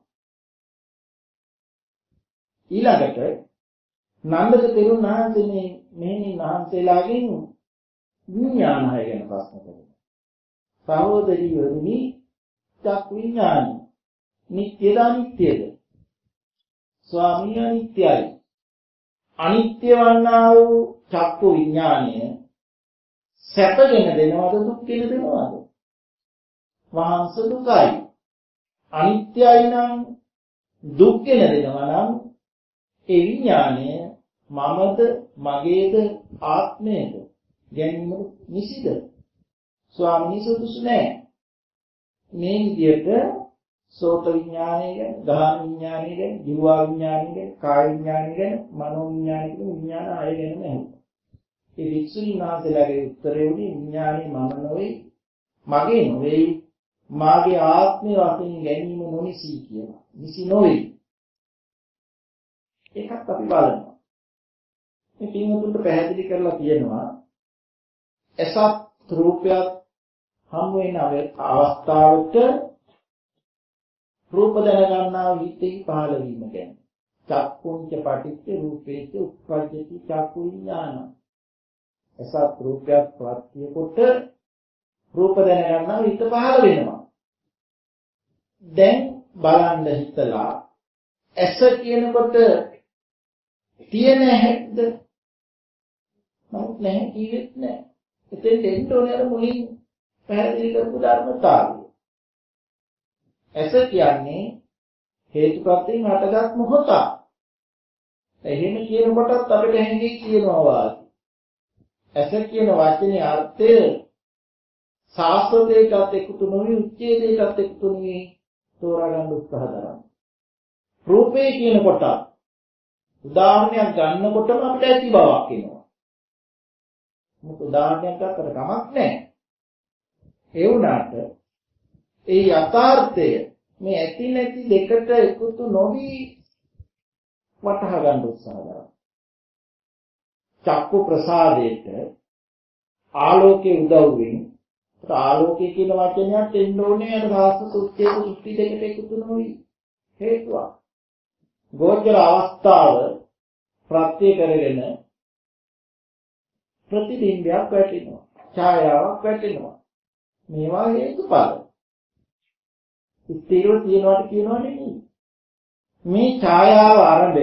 ඊළඟට නන්දක තෙරුන් වහන්සේ මේ මෙහෙණින් වහන්සේලාගෙන් විඥානය ගැන ප්‍රශ්න කරනවා. සහෝදරී වරුනි චක් විඥානයි නිට්ටයද අනිත්‍යද? ස්වාමී අනිත්‍යයි. අනිත්‍ය වන්නා වූ චක්කු විඥානය සැපගෙන දෙනවද දුක්ගෙන දෙනවද? වහන්ස දුකයි. අනිත්‍යයි නම් දුක් ගෙන දෙනවා නම් ඒ විඥානය මමද මගේද ආත්මයද ගැනීම නිසිද? ස්වාමීන් සුදුසු නෑ. මේ විදිහට සෝත විඥානය ගැන, ගාහන විඥානය ගැන, ජීවා විඥානය ගැන, කාය විඥානය ගැන, මනෝ විඥානය ගැන විඥාන ආය ගැන නැහැ. ඒ වික්ෂුණී වහන්සේලාගේ උත්තරේ උනේ විඥානේ මම නොවේ, මගේ නොවේ, මාගේ ආත්මය වශයෙන් ගැනීම නොනිසි කියලා. නිසි නොවේ. ඒකත් අපි බලනවා. මේ පින්වතුන්ට පැහැදිලි කරලා තියෙනවා එසත් රූපයක් හමු වෙන අවස්ථාවට රූප දැනගන්නා විදිහේ පහළ වීම ගැන. චක්කුංච පටිච්ච රූපේච උප්පජ්ජති චක්කු විඥාන. එසත් රූපයක් ප්‍රත්‍ය කොට රූප දැනගන්නා විදිහ පහළ වෙනවා. දැන් බලන්න හිතලා ඇස කියනකොට තියෙන හැද්ද? නමුත් නැහැ කියෙත් නැහැ. එතෙන් දෙන්න ඕනේ අර මුලින් පැහැදිලි කරපු ධර්මතාවය. ඇස කියන්නේ හේතුප්‍රත්‍යයෙන් හටගත් මොහොතක්. එහෙම කියනකොටත් අපිට හැඟී කියනවා වාගේ. ඇස කියන වචනේ අර්ථය සාස්වතයටත් එකතු නොවි උච්ඡේදයටත් එකතු නොවි තෝරා ගන්න උත්සාහ කරනවා. රූපේ කියනකොට උදාහරණයක් ගන්නකොටම අපිට ඇති බවක් එනවා. මොකද උදාහරණයක් ගන්නකට කමක් නැහැ. ඒ වුණාට ඒ යථාර්ථය මේ ඇති නැති දෙකට එකතු නොවි වටහා ගන්න උත්සාහ කරනවා. චක්කු ප්‍රසාදයට ආලෝකයේ උදව්වෙන් ආලෝකය කියන වචනයත් එන්න ඕනේ අර රාස සුත්‍යක සුත්ති දෙකට එකතු නොවි හේතුවක්. ගෝචර අවස්ථාව ප්‍රත්‍ය කරගෙන ප්‍රතිබිම්බයක් වැටෙනවා. ඡායාවක් වැටෙනවා. මේවා හේතුඵල. ස්ථිරව තියනවාට කියනවා නෙමෙයි. මේ ඡායාව ආරම්භය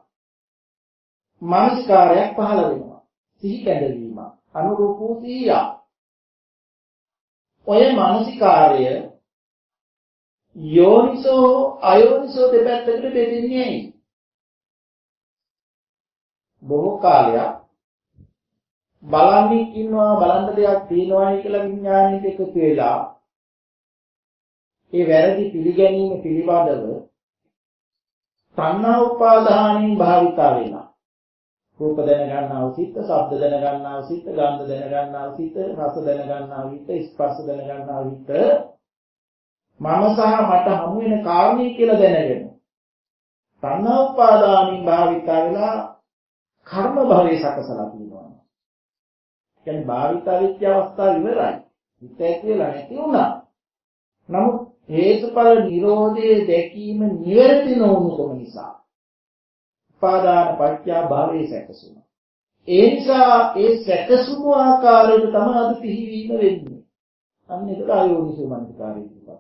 මානසිකාරයක් පහළ වෙනවා. සිහි කැඳවීම අනුරූපෝ සිහිය. ඔය මානසිකාරය යෝනිසෝ අයෝනිසෝ දෙපැත්තකට බෙදෙන්නේ ඇයි? බොහෝ කාලයක් බලන්නේ ඉන්නවා බලන්න දෙයක් තියෙනවායි කියලා විඥානෙට එකතු වෙලා ඒ වැරදි පිළිගැනීම පිළිබඳව තණ්හා උපාදානින් භාවිතා වෙනවා. රූප දැන ගන්නා සිත, ශබ්ද දැන ගන්නා සිත, ගන්ධ දැන ගන්නා සිත, රස දැන ගන්නා සිත, ස්පර්ශ දැන ගන්නා සිත මම සහ මට හමු වෙන කාරණේ කියලා දැනගෙන තණ්හා උපාදානින් භාවිතා වෙලා කර්ම භවයේ සකසලා තියෙනවා. කියන්නේ භාවිතා වෙච්ච අවස්ථාව ඉවරයි. හිත ඇති වෙලා නැති වුණා. නමුත් හේතුඵල නිරෝධයේ දැකීම නිවැරදි නොවුනකම නිසා උපාදාන පත්‍ය භවයේ සැකසුණා. ඒ නිසා ඒ සැකසුණු ආකාරයට තමයි අද පිහිවීම වෙන්නේ. අන්න ඒක ආයෝනිසෝ මනසිකාරයේ ඉපත්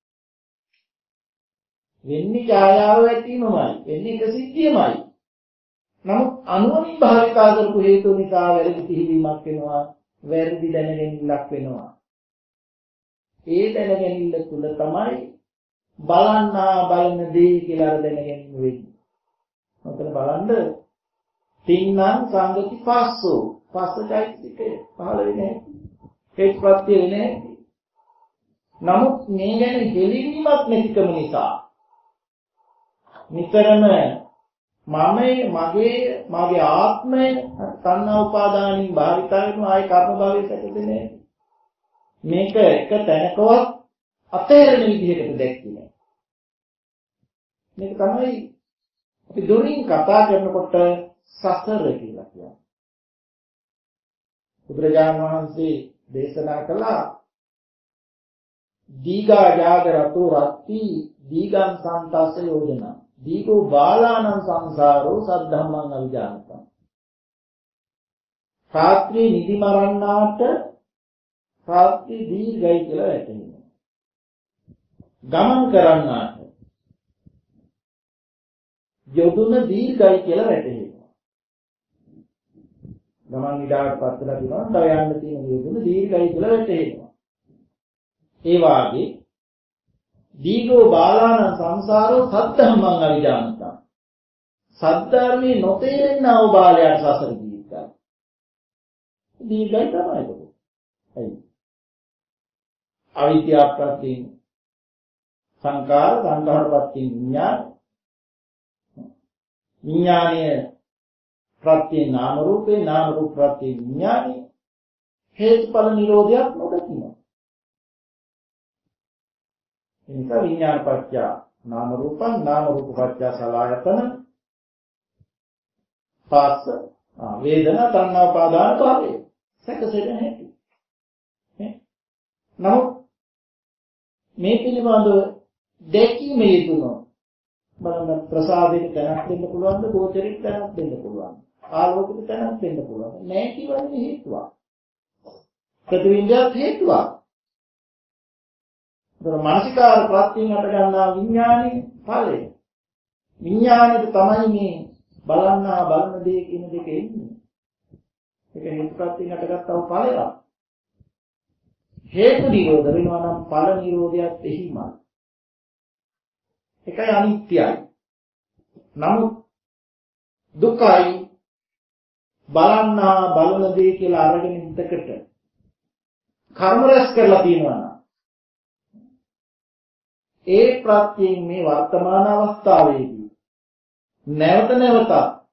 වෙන්නේ ඡායාව ඇතිවමයි. වෙන්නේ එක සිද්ධියමයි. නමුත් අනුවමින් භාවිතා කරපු හේතු නිසා වැරදි පිහිවීමක් වෙනවා. වැරදි දැනගැනීමක් වෙනවා. ඒ දැනගැනීම තුළ තමයි බලන්නා බලන දේ කියලා දැනගැනීම වෙන්නේ. මොකද බලන්න තින්නම් සංගති පස්සෝ පස්සයිතිකේ පහළ වෙන්නේ හේතුප්‍රත්‍ය වෙන්නේ. නමුත් මේ ගැන දෙලිවීමක් නැතිකම නිසා නිතරම මමයි මගේ මගේ ආත්මය තණ්හා උපාදානින් භාවිතා වෙන ආයි කර්ම භවයේ සැකසෙන්නේ මේක එක තැනකවත් අතහැරෙන විදිහකට දැක්කේ නෑ. මේක තමයි අපි දුරින් කතා කරනකොට සසර කියලා කියන්නේ. බුදුරජාණන් වහන්සේ දේශනා කළා දීගා ජාගරතු රත්ති දීගං සන්තස්ස යෝජනා දීගෝ බාලානං සංසාරෝ සද්ධම්මං අවිජානතං. රාත්‍රී නිදි මරන්නාට රාත්‍රී දීර්ඝයි කියලා වැටෙනවා. ගමන් කරන්නාට යොදුන දීර්ඝයි කියලා වැටෙනවා. ගමන් ඉඩාට පස්සලා දිනවා තව යන්න තියෙන යොදුන දීර්ඝයි කියලා වැටෙනවා. ඒ වාගේ දීගෝ බාලාන සංසාරෝ සද්ධම්මං අවිජානතං. සද්ධර්මයේ නොතේරෙනා වූ බාලයාට සසර දීර්ඝයි. දීර්ඝයි තමයි ඒක. හරි. අවිද්‍යාව ප්‍රත්‍යයෙන් සංකාර, සංකාර ප්‍රත්‍යයෙන් විඥාන, විඥානීය ප්‍රත්‍යයෙන් නාම රූපේ, නාම රූප ප්‍රත්‍යයෙන් විඥානීය හේතුඵල නිරෝධයක් නොදකිනවා. එනිසා විඥාන පත්‍ය නාම රූපං, නාම රූප පත්‍ය සලආයතන, පාස්ස වේදනා තණ්හා උපාදාන භාවය සැකසෙන හැටි. නමුත් මේ පිළිබඳව දැකීමේ යෙදුණු බලන්න ප්‍රසාදයට තැනක් දෙන්න පුළුවන්ද, ගෝචරයට තැනක් දෙන්න පුළුවන්ද, ආලෝකයට තැනක් දෙන්න පුළුවන්ද? නැහැ කියවන්නේ හේතුවක්. ප්‍රතිවින්දයක් හේතුවක්. ඒතර මානසිකාර ප්‍රත්‍යයෙන් හට ගන්නා විඥානයේ ඵලය. විඥානෙට තමයි මේ බලන්නා බලන දේ කියන දෙක එන්නේ. ඒක හේතු ප්‍රත්‍යයෙන් හටගත්තා වූ ඵලයක්. හේතු නිරෝධ වෙනවා නම් ඵල නිරෝධයත් එහිමයි. ඒකයි අනිත්‍යයි. නමුත් දුකයි බලන්නා බලන දේ කියලා අරගෙන හිතකට කර්ම රැස් කරලා තියෙනවා නම් ඒ ප්‍රත්‍යයෙන් මේ වර්තමාන අවස්ථාවේදී නැවත නැවත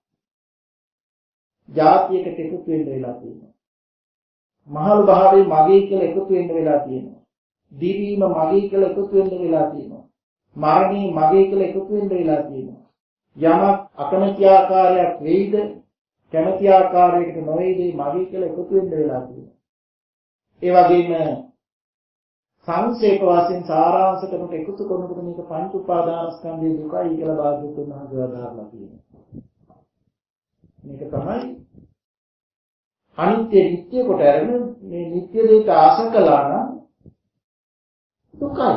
જાතියකට එකතු වෙන්න වෙලා තියෙනවා. මහලු භාවයේ මගේ කියලා එකතු වෙන්න වෙලා තියෙනවා. දිවීම මගේ කියලා එකතු වෙන්න වෙලා තියෙනවා. මරණය මගේ කියලා එකතු වෙන්න වෙලා තියෙනවා. යමක් අකමැති ආකාරයක් වෙයිද කැමැති ආකාරයකට නොවේද මගේ කියලා එකතු වෙන්න වෙලා තියෙනවා. ඒ වගේම සංක්ෂේප වශයෙන් සාරාංශ කරනකොට එකතු කරනකොට මේක පංච උපාදානස්කන්ධයේ දුකයි කියලා බාධිතුන් වහන්සේ වදාරලා තියෙනවා. මේක තමයි අනිත්‍ය නිට්ටය කොට අරගෙන මේ නිට්ටය දෙයට ආශ කළා නම් දුකයි.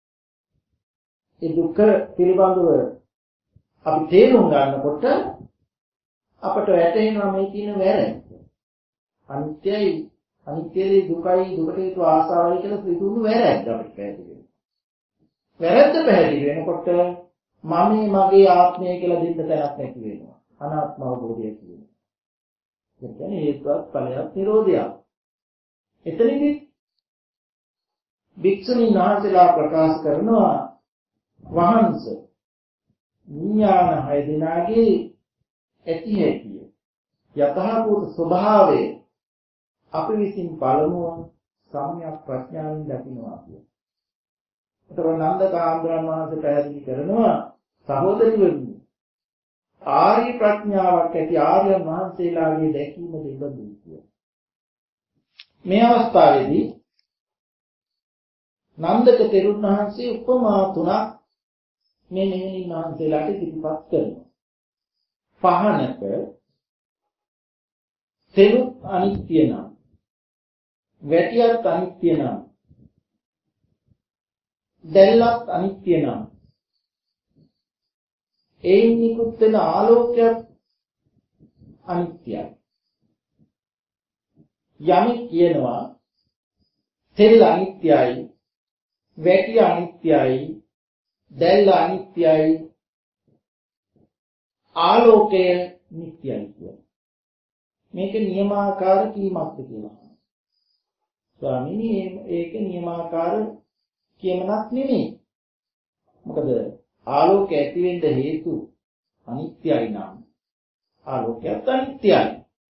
ඒ දුක පිළිබඳව අපි තේරුම් ගන්නකොට අපට වැටහෙනවා මේ කියන වැරැද්ද. අනිත්‍යයි අනිත්‍යයි දුකයි දුකට හේතු ආසාවයි කියලා සිදුවුණු වැරැද්ද අපිට පැහැදිලි වෙනවා. වැරැද්ද පැහැදිලි වෙනකොට මම මගේ ආත්මය කියලා දෙන්න තැනක් නැති වෙනවා. අනාත්ම අවබෝධය කියනවා. ඒ කියන්නේ හේතුවත් ඵලයක් නිරෝධයක්. එතනදී භික්ෂුණීන් වහන්සේලා ප්‍රකාශ කරනවා වහන්ස විඥාන හය දිනාගේ ඇති හැටිය යථාභූත ස්වභාවය අපි විසින් පළමුව සම්‍යක් ප්‍රඥාවෙන් දකිනවා කියන්නේ. ඒතර නන්දකාම්බරන් වහන්සේ පැහැදිලි කරනවා සහෝදරිවරුනි ආර්ය ප්‍රඥාවක් ඇති ආර්යයන් වහන්සේලාගේ දැකීම දෙබඳුයි කියලා. මේ අවස්ථාවේදී නන්දක තෙරුන් වහන්සේ උපමා තුනක් මේ මෙහෙණින් වහන්සේලාට ඉදිරිපත් කරනවා. පහනක තෙරුත් අනිත්‍ය නම්, වැටියත් අනිත්‍ය නම්, දැල්ලත් අනිත්‍ය නම්, එයින් නිකුත් වෙන ආලෝකයක් අනිත්‍යයි. යමෙක් කියනවා තෙල් අනිත්‍යයි, වැටිය අනිත්‍යයි, දැල්ල අනිත්‍යයි, ආලෝකය නිට්ටයයි කියලා. මේක නියමාකාර කීමක්ද කියලා. ස්වාමීනි ඒක නියමාකාර කියමනක් නෙමෙයි. මොකද ආලෝකය ඇති වෙන්න හේතු අනිත්‍යයි නම් ආලෝකයත් අනිත්‍යයි.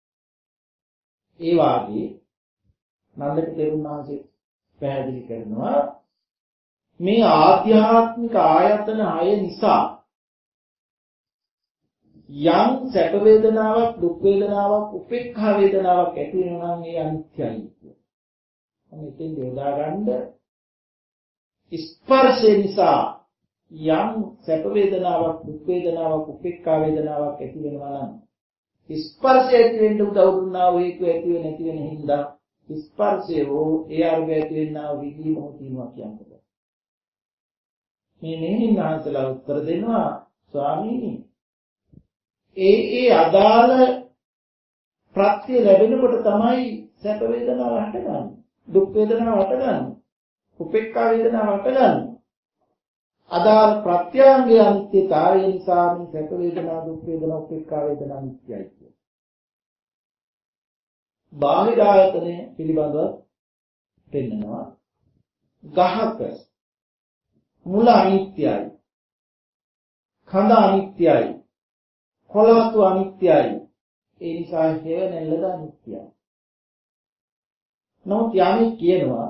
ඒ වාගේ නන්දක තෙරුන් වහන්සේ පැහැදිලි කරනවා මේ ආධ්‍යාත්මික ආයතන හය නිසා යම් සැප වේදනාවක් දුක් වේදනාවක් උපේක්ඛා වේදනාවක් ඇති වෙනවා නම් ඒ අනිත්‍යයි කියන්නේ. මෙතෙන් යොදා ගන්න ස්පර්ශය නිසා යම් සැප වේදනාවක් දුක් වේදනාවක් උපේක්ඛා වේදනාවක් ඇති වෙනවා නම් ස්පර්ශය ඇති වෙන්න උදව් දුන්නා වූ හේතු ඇති වෙ නැති වෙන හින්දා ස්පර්ශය හෝ ඒ අර්ගය ඇති වෙනා වූ විදීම හොතිනවා කියන්නේ. මේ මෙහෙණින් වහන්සේලා උත්තර දෙනවා ස්වාමීනි ඒ ඒ අදාළ ප්‍රත්‍ය ලැබෙනකොට තමයි සැප වේදනාව හටගන්නේ දුක් වේදනාව හටගන්නේ උපේක්ඛා වේදනාවට ගන්න. අදාළ ප්‍රත්‍යංගයේ අනිත්‍යතාවය නිසා මේ සැප වේදනා දුක් වේදනා උපේක්ඛා වේදනා අනිත්‍යයි කියන්නේ. බාහිර ආයතනය පිළිබඳව පෙන්නනවා. ගහක මුල අනිත්‍යයි. කඳ අනිත්‍යයි. කොළවතු අනිත්‍යයි. ඒ නිසා හේව නැල්ලද අනිත්‍යයි. නමුත් යමෙක් කියනවා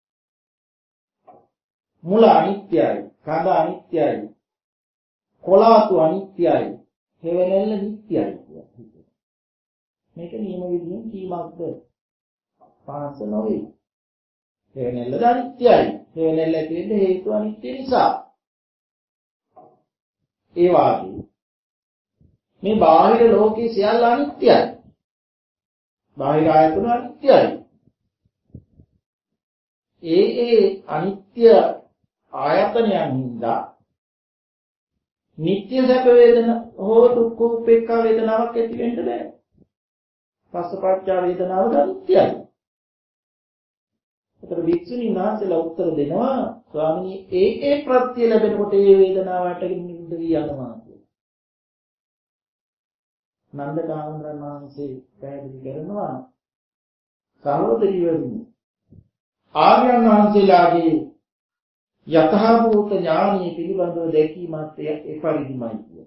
මුල අනිත්‍යයි, කඳ අනිත්‍යයි, කොළවතු අනිත්‍යයි, හේව නැල්ල නිට්ටයයි කියලා. මේක නියම විදිහෙන් කීමක්ද? පාස නොවේ. හේව නැල්ලද අනිත්‍යයි. හේව නැල්ල ඇතිවෙන්නේ හේතු අනිත්‍ය නිසා. ඒ වාගේ මේ බාහිර ලෝකයේ සියල්ල අනිත්‍යයි. බාහිර ආයතන අනිත්‍යයි. ඒ ඒ අනිත්‍ය ආයතනයන් හින්දා නිත්‍ය සැප වේදනා හෝ දුක් උපේක්ඛා වේදනාවක් ඇති වෙන්න බෑ. පස්සපච්චා වේදනාව අනිත්‍යයි. ඒතර වික්ෂුණී වහන්සේලා උත්තර දෙනවා ස්වාමීනි ඒ ඒ ප්‍රත්‍ය ලැබෙනකොට ඒ වේදනාව වැටගෙන නිරුද්ධ වී යනවා කියලා. නන්දකාමරන් වහන්සේ පැහැදිලි කරනවා සහෝදරියනි ආර්යයන් වහන්සේලාගේ යථාභූත ඥානීය පිළිබඳව දැකීමත් ඒ පරිදිමයි කිය.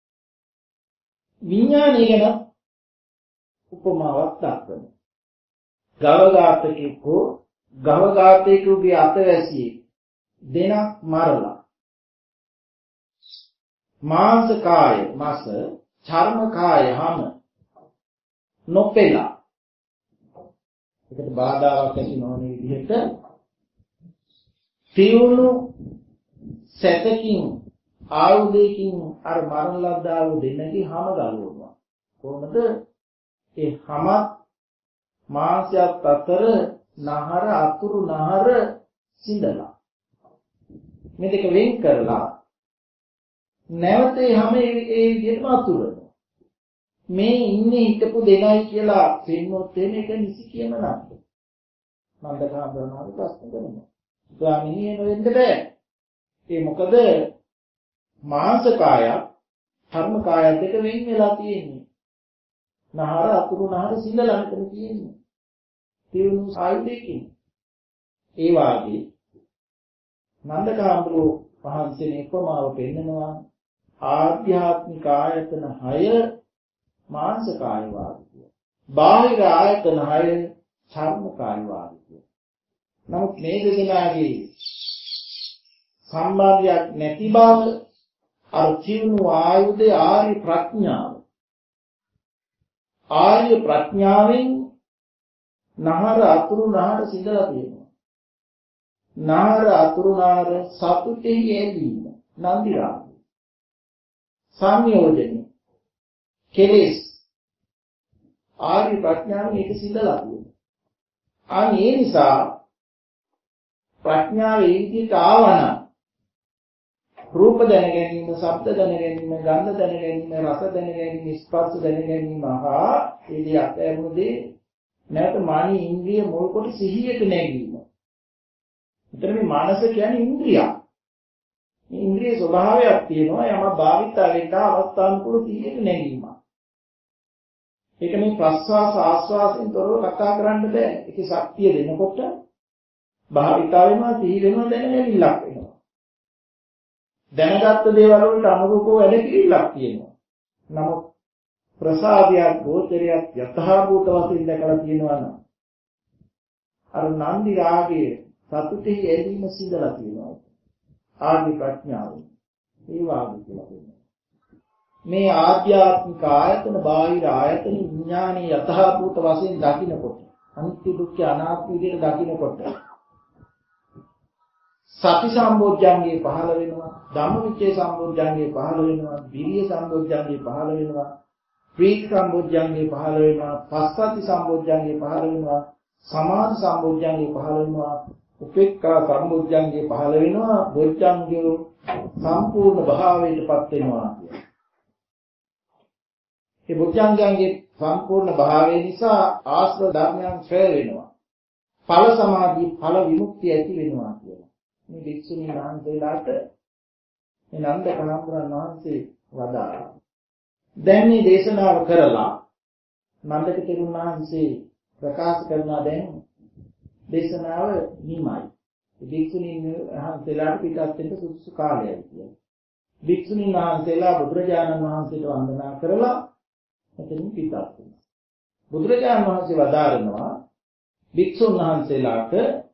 විඥානය ගැන උපමාවක් දක්වනවා. ගවඝාතකෙකෝ ගවඝාතකෙකුගේ අතවැසියෙක් දෙනක් මරලා මාංශ කාය මාස චර්ම කාය හැම නොපෙලා ඒකට බාධාවක් ඇති නොවන විදිහට තියුණු සැතකින් ආයුධයකින් අර මරණ ලද්දා වූ දෙන්නගේ හැම ගලවනවා. කොහොමද? ඒ හැමත් මාංශයත් අතර නහර අතුරු නහර සිඳලා මේ දෙක වෙන් කරලා නැවත හැම ඒ විදිහටම අතුරනවා. මේ ඉන්නේ හිටපු දෙනයි කියලා පෙන්නොත් මේක නිසි කියම නැද්ද? නන්දකාමරණාගේ ප්‍රශ්න කරනවා. ස්වාමීනි එහෙම වෙන්න බෑ. ඒ මොකද මාංශ කාය, ධර්ම කාය දෙක වෙන් වෙලා තියෙන්නේ. නහර අතුරු නහර සිඳලා මෙතන තියෙන්නේ. තියුණු ආයුධයකින්. ඒ වාගේ නන්දකාමරෝ වහන්සේ උපමාව පෙන්නනවා ආධ්‍යාත්මික ආයතන හය මාංශ කාය වාග්ය. බාහිර ආයතන හය ධර්ම කාය වාග්ය. නමුත් මේ දෙදෙනාගේ සම්බන්ධයක් නැති බව අර ජීවණු ආයුධ ආර්ය ප්‍රඥාව. ආර්ය ප්‍රඥාවෙන් නහර අතුරු නහර සිඳලා තියෙනවා. නහර අතුරු නහර සතුටෙහි ඇලීම නන්දි රාගය. සංයෝජන කෙලෙස් ආර්ය ප්‍රඥාවෙන් ඒක සිඳලා තියෙනවා. අනේ නිසා ප්‍රඥාව ඒ විදිහට ආවනම් රූප දැන ගැනීම, ශබ්ද දැන ගැනීම, ගන්ධ දැන ගැනීම, රස දැන ගැනීම, ස්පර්ශ දැන ගැනීම හා ඒ අතෑරුණේ නැවත මානී ඉන්ද්‍රිය මුල් කොට සිහියට නැගීම. එතන මේ මානස කියන්නේ ඉන්ද්‍රියක්. මේ ඉන්ද්‍රිය ස්වභාවයක් තියෙනවා යම භාවිතා වෙන්න අවස්ථානුකූල සිහියට නැගීම. ඒක මේ ප්‍රස්වාස ආස්වාසයෙන් තොරව කතා කරන්න බෑ. ඒකේ ශක්තිය දෙනකොට භාවිතා වෙනවා සිහි වෙනවා දැනගැනිල්ලක් වෙනවා. දැනගත්ත දේවල් වලට අනුරූපව වැඩ කිරීමක් තියෙනවා. නමුත් ප්‍රසාදයක් ගෝචරයක් යථාභූත වශයෙන් දැකලා තියෙනවා නම් අර නන්දි රාගයේ සතුටෙහි ඇලීම සිඳලා තියෙනවා. ආර්ය ප්‍රඥාව. ඒ වාගේ කියලා කියනවා. මේ ආධ්‍යාත්මික ආයතන බාහිර ආයතන විඥානයේ යථාභූත වශයෙන් දකින්නකොට අනිත්‍ය දුක්ඛ අනාත්ම විදිහට දකින්නකොට සති සම්බොජ්ජංගේ පහළ වෙනවා, ධම්මවිචේ සම්බොජ්ජංගේ පහළ වෙනවා, විරිය සම්බොජ්ජංගේ පහළ වෙනවා, ප්‍රීති සම්බොජ්ජංගේ පහළ වෙනවා, පස්සද්ධි සම්බොජ්ජංගේ පහළ වෙනවා, සමාධි සම්බොජ්ජංගේ පහළ වෙනවා, උපේක්ඛා සම්බොජ්ජංගේ පහළ වෙනවා, බොජ්ජංගේ සම්පූර්ණ භාවයටපත් වෙනවා කියන්නේ. මේ බොජ්ජංගයන්ගේ සම්පූර්ණ භාවය නිසා ආශ්‍රව ධර්මයන් ක්ෂය වෙනවා. ඵල සමාධි ඵල විමුක්තිය ඇති වෙනවා කියලා. මේ භික්ෂුණීන් වහන්සේලාට මේ නන්ද කහඳුරන් වහන්සේ වදාළා. දැන් මේ දේශනාව කරලා නන්දක තෙරුන් වහන්සේ ප්‍රකාශ කරනවා දැන් දේශනාව නිමයි. භික්ෂුණීන් වහන්සේලාට පිටත් වෙන්න සුදුසු කාලයයි කියලා. භික්ෂුණීන් වහන්සේලා බුදුරජාණන් වහන්සේට වන්දනා කරලා එතනින් පිටත් වෙනවා. බුදුරජාණන් වහන්සේ වදාරනවා භික්ෂුන් වහන්සේලාට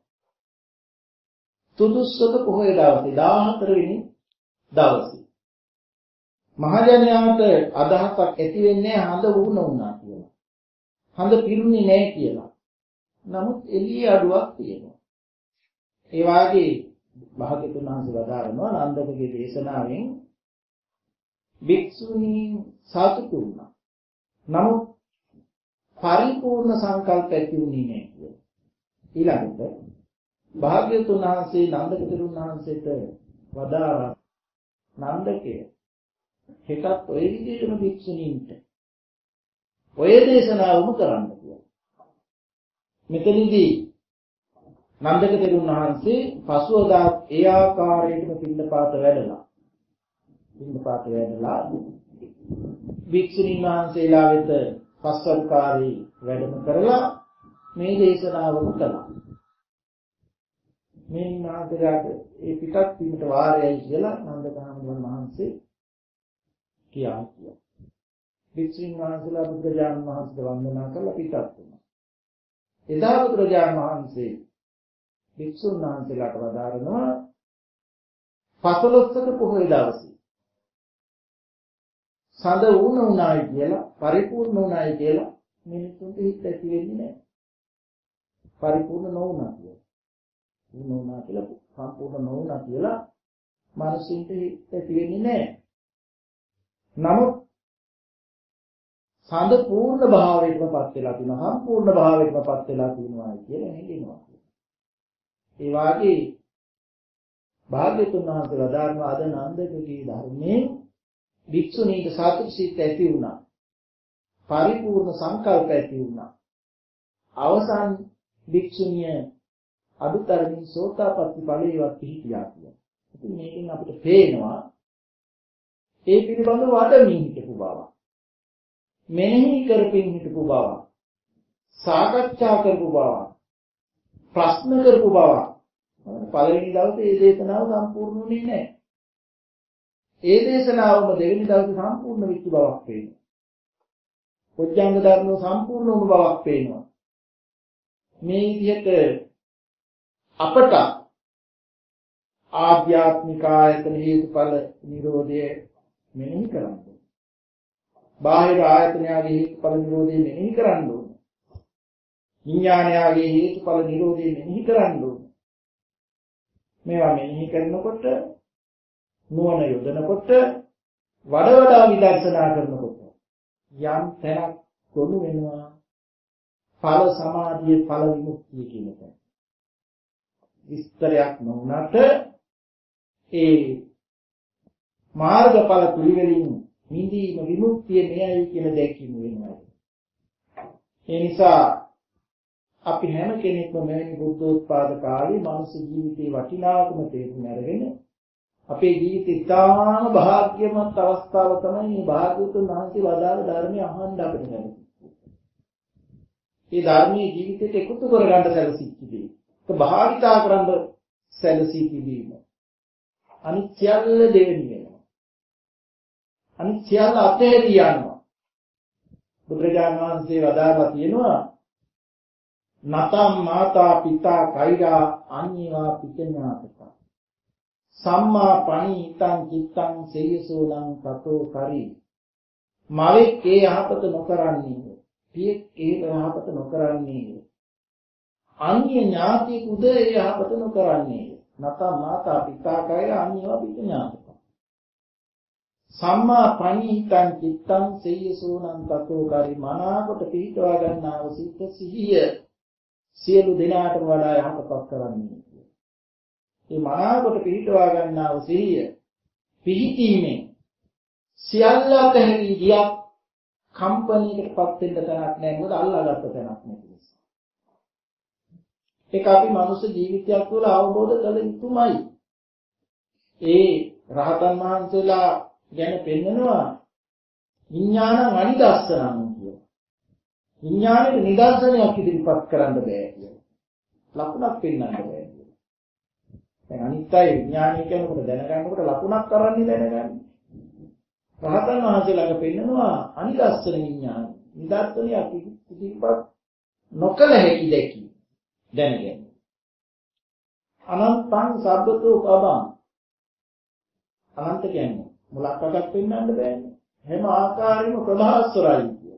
සුදුසුක පොහොය දවසේ දාහතර වෙනි දවසේ මහජනයාට අදහසක් ඇති වෙන්නේ හඳ වුණ වුණා කියලා. හඳ පිරුණේ නැහැ කියලා. නමුත් එළිය අඩුවක් තියෙනවා. ඒ වාගේ භාග්‍යවතුන් වහන්සේ වදාරනවා නන්දකගේ දේශනාවෙන් භික්ෂුණීන් සතුටු වුණා. නමුත් පරිපූර්ණ සංකල්ප ඇති වුණේ නැහැ කියලා. ඊළඟට භාග්‍යවතුන් වහන්සේ නන්දක තෙරුන් වහන්සේට වදාරා නන්දකේ හෙටත් ඔය විදිහටම භික්ෂුණීන්ට ඔය දේශනාවම කරන්න කියලා. මෙතනදී නන්දක තෙරුන් වහන්සේ පසුවදා ඒ ආකාරයටම පින්නපාත වැඩලා පින්නපාත වැඩලා භික්ෂුණීන් වහන්සේලා වෙත පස්වත්කාරී වැඩම කරලා මේ දේශනාවම කළා. මේ නාගරාට ඒ පිටත් වීමට වාරයයි කියලා නන්දකාමයන් වහන්සේ කියා කියා. භික්ෂුණීන් වහන්සේලා බුදුරජාණන් වහන්සේට වන්දනා කරලා පිටත් වුණා. එදා බුදුරජාණන් වහන්සේ භික්ෂුන් වහන්සේලාට වදාරනවා පසළොස්වක පොහොය දවසේ සඳ වුණ උනායි කියලා පරිපූර්ණ උනායි කියලා මිනිසුන්ට හිත ඇති වෙන්නේ නැහැ. පරිපූර්ණ නොවුණා කියලා. වුණා කියලා සම්පූර්ණ නොවුණා කියලා මිනිසුන්ට හිත ඇති වෙන්නේ නැහැ. නමුත් සඳ පූර්ණ භාවයකටපත් වෙලා තියෙනවා සම්පූර්ණ භාවයකටපත් වෙලා තියෙනවා කියලා හෙලිනවා. ඒ වාගේ භාග්‍යවතුන් වහන්සේ වදාරන අද නන්දකගේ ධර්මයේ භික්ෂුණීට සතුටුසිත ඇති වුණා. පරිපූර්ණ සංකල්ප ඇති වුණා. අවසන් භික්ෂුණිය අදුතරමින් සෝතාපට්ටි ඵලයේවත් පිහිටියා කියලා. ඉතින් මේකෙන් අපිට පේනවා ඒ පිළිබඳව වඩමින් හිටපු බව. මෙනෙහි කරමින් හිටපු බව. සාකච්ඡා කරපු බව. ප්‍රශ්න කරපු බව. පළවෙනි දවසේ මේ දේශනාව සම්පූර්ණ වුණේ නැහැ. ඒ දේශනාවම දෙවෙනි දවසේ සම්පූර්ණ වෙච්ච බවක් පේනවා. පොච්චංග ධර්ම සම්පූර්ණ වුණු බවක් පේනවා. මේ විදිහට අපට ආධ්‍යාත්මික ආයතන හේතුඵල නිරෝධය මෙනෙහි කරන්න ඕනේ. බාහිර ආයතනයගේ හේතුඵල නිරෝධය මෙනෙහි කරන්න ඕනේ. විඥානයගේ හේතුඵල නිරෝධය මෙනෙහි කරන්න ඕනේ. මේවා මෙනෙහි කරනකොට නුවණ යොදනකොට වඩ වඩා විදර්ශනා කරනකොට යම් තැනක් ගොනු වෙනවා ඵල සමාධිය ඵල විමුක්තිය කියන එක. විස්තරයක් නොවුනට ඒ මාර්ගඵල පිළිවෙලින් නිදීම විමුක්තිය මෙයයි කියන දැකීම වෙනවා. ඒ නිසා අපි හැම කෙනෙක්ම මෙවැනි බුද්ධෝත්පාද කාලේ මානව ජීවිතේ වටිනාකම තේරුම් අරගෙන අපේ ජීවිතේ ඉතාම භාග්‍යමත් අවස්ථාව තමයි මේ භාග්‍යවතුන් වහන්සේ වදාළ ධර්මය අහන්න අපිට ලැබෙන්නේ. මේ ධර්මයේ ජීවිතයට එකතු කරගන්න සැලසිච්ච දේ. ඒක භාවිතා කරන්න සැලසී තිබීම. අනිත් සියල්ල දෙවෙනි වෙනවා. අනිත් සියල්ල අතහැරී යනවා. බුදුරජාණන් වහන්සේ වදාළා තියෙනවා නතම් මාතා පිතා කෛරා අඤ්ඤා පිටඤාතක සම්මා පණීතං චිත්තං සේයසෝලං තතෝ කරි මවෙක් ඒ යහපත නොකරන්නේ පියෙක් ඒ යහපත නොකරන්නේ අන්‍ය ඥාතියෙකුද ඒ යහපත නොකරන්නේ නතම් මාතා පිතා කෛරා අඤ්ඤා පිටඤාතක සම්මා පණීතං චිත්තං සේයසෝලං තතෝ කරි මනාකොට පිහිටවා ගන්නා වූ සිත සිහිය සියලු දෙනාටම වඩා යහපතක් කරන්නේ. මේ මනාවකට පිළිටවා ගන්නා වූ සිහිය පිහිටීමෙන් සියල්ල අතහැරී ගියත් කම්පණයකටපත් වෙන්න තැනක් නැහැ. මොකද අල්ලාගත්ත තැනක් නැති නිසා. ඒක අපි මනුෂ්‍ය ජීවිතයක් තුළ අවබෝධ කළ යුතුමයි. ඒ රහතන් වහන්සේලා ගැන පෙන්නනවා විඥානං අනිදස්සනං කියලා. විඥානෙට නිදර්ශනයක් ඉදිරිපත් කරන්න බෑ කියලා. ලකුණක් පෙන්වන්න බෑ කියලා. දැන් අනිත්‍යයි විඥානය කියනකොට දැනගන්නකොට ලකුණක් කරන්නේ දැනගන්න. රහතන් වහන්සේලාට පෙන්නනවා අනිදස්සන විඥාන. නිදර්ශනයක් ඉදිරිපත් නොකළ හැකි දෙකි. දැනගන්න. අනන්තං සබ්බතෝ පබං. අනන්ත කියන්නේ මුලක් අගක් පෙන්වන්න බෑනේ. හැම ආකාරයෙන්ම ප්‍රභාස්වරයි කියන.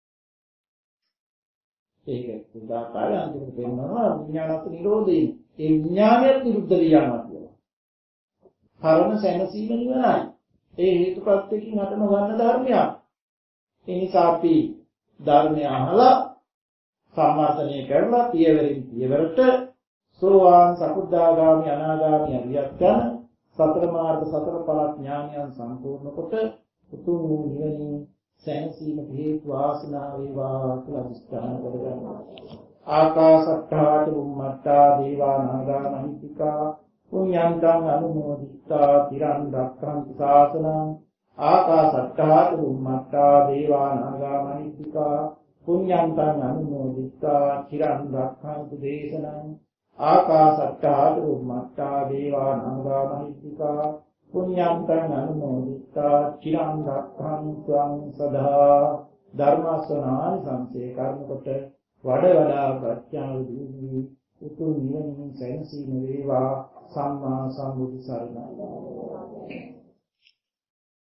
ඒක උදාකාරය අන්තිමට පෙන්වනවා විඥානත් නිරෝධයෙන්. ඒ විඥානයත් නිරුද්ධ වෙනවා කියලා. කර්ම සැනසීම නිවනයි. ඒ හේතුප්‍රත්‍යයෙන් හට නොගන්න ධර්මයක්. ඒ නිසා අපි ධර්මය අහලා සම්මාසනය කරලා පියවරින් පියවරට සෝවාන් සකුද්දාගාමි අනාගාමි අරියත් යන සතර මාර්ග සතර ඵල ඥානයන් සම්පූර්ණ කොට උතුම් වූ නිවනින් සැනසීමට හේතු වාසනා වේවා කියලා අදිස්ථාන කරගන්නවා. ආකාශත්තාච බුම්මත්තා දේවා නාගා මහිත්‍තිකා පුඤ්ඤන්තං අනුමෝදිතා තිරං රක්ඛන්තු ශාසනං. ආකාශත්තාච බුම්මත්තා දේවා නාගා මහිත්‍තිකා පුඤ්ඤන්තං අනුමෝදිතා තිරං රක්ඛන්තු දේශනං. ආකාශත්තාච බුම්මත්තා දේවා නාගා මහිත්‍තිකා පුඤ්ඤන්තං අනුමෝදිතා චිරං රක්ඛන්තුං සදා. ධර්මස්වනානි සංසේ කර්ම කොට වඩ වඩා ප්‍රඥාව දියුණු උතුම් නිවනින් සැනසීම වේවා. සම්මා සම්බුදු සරණයි.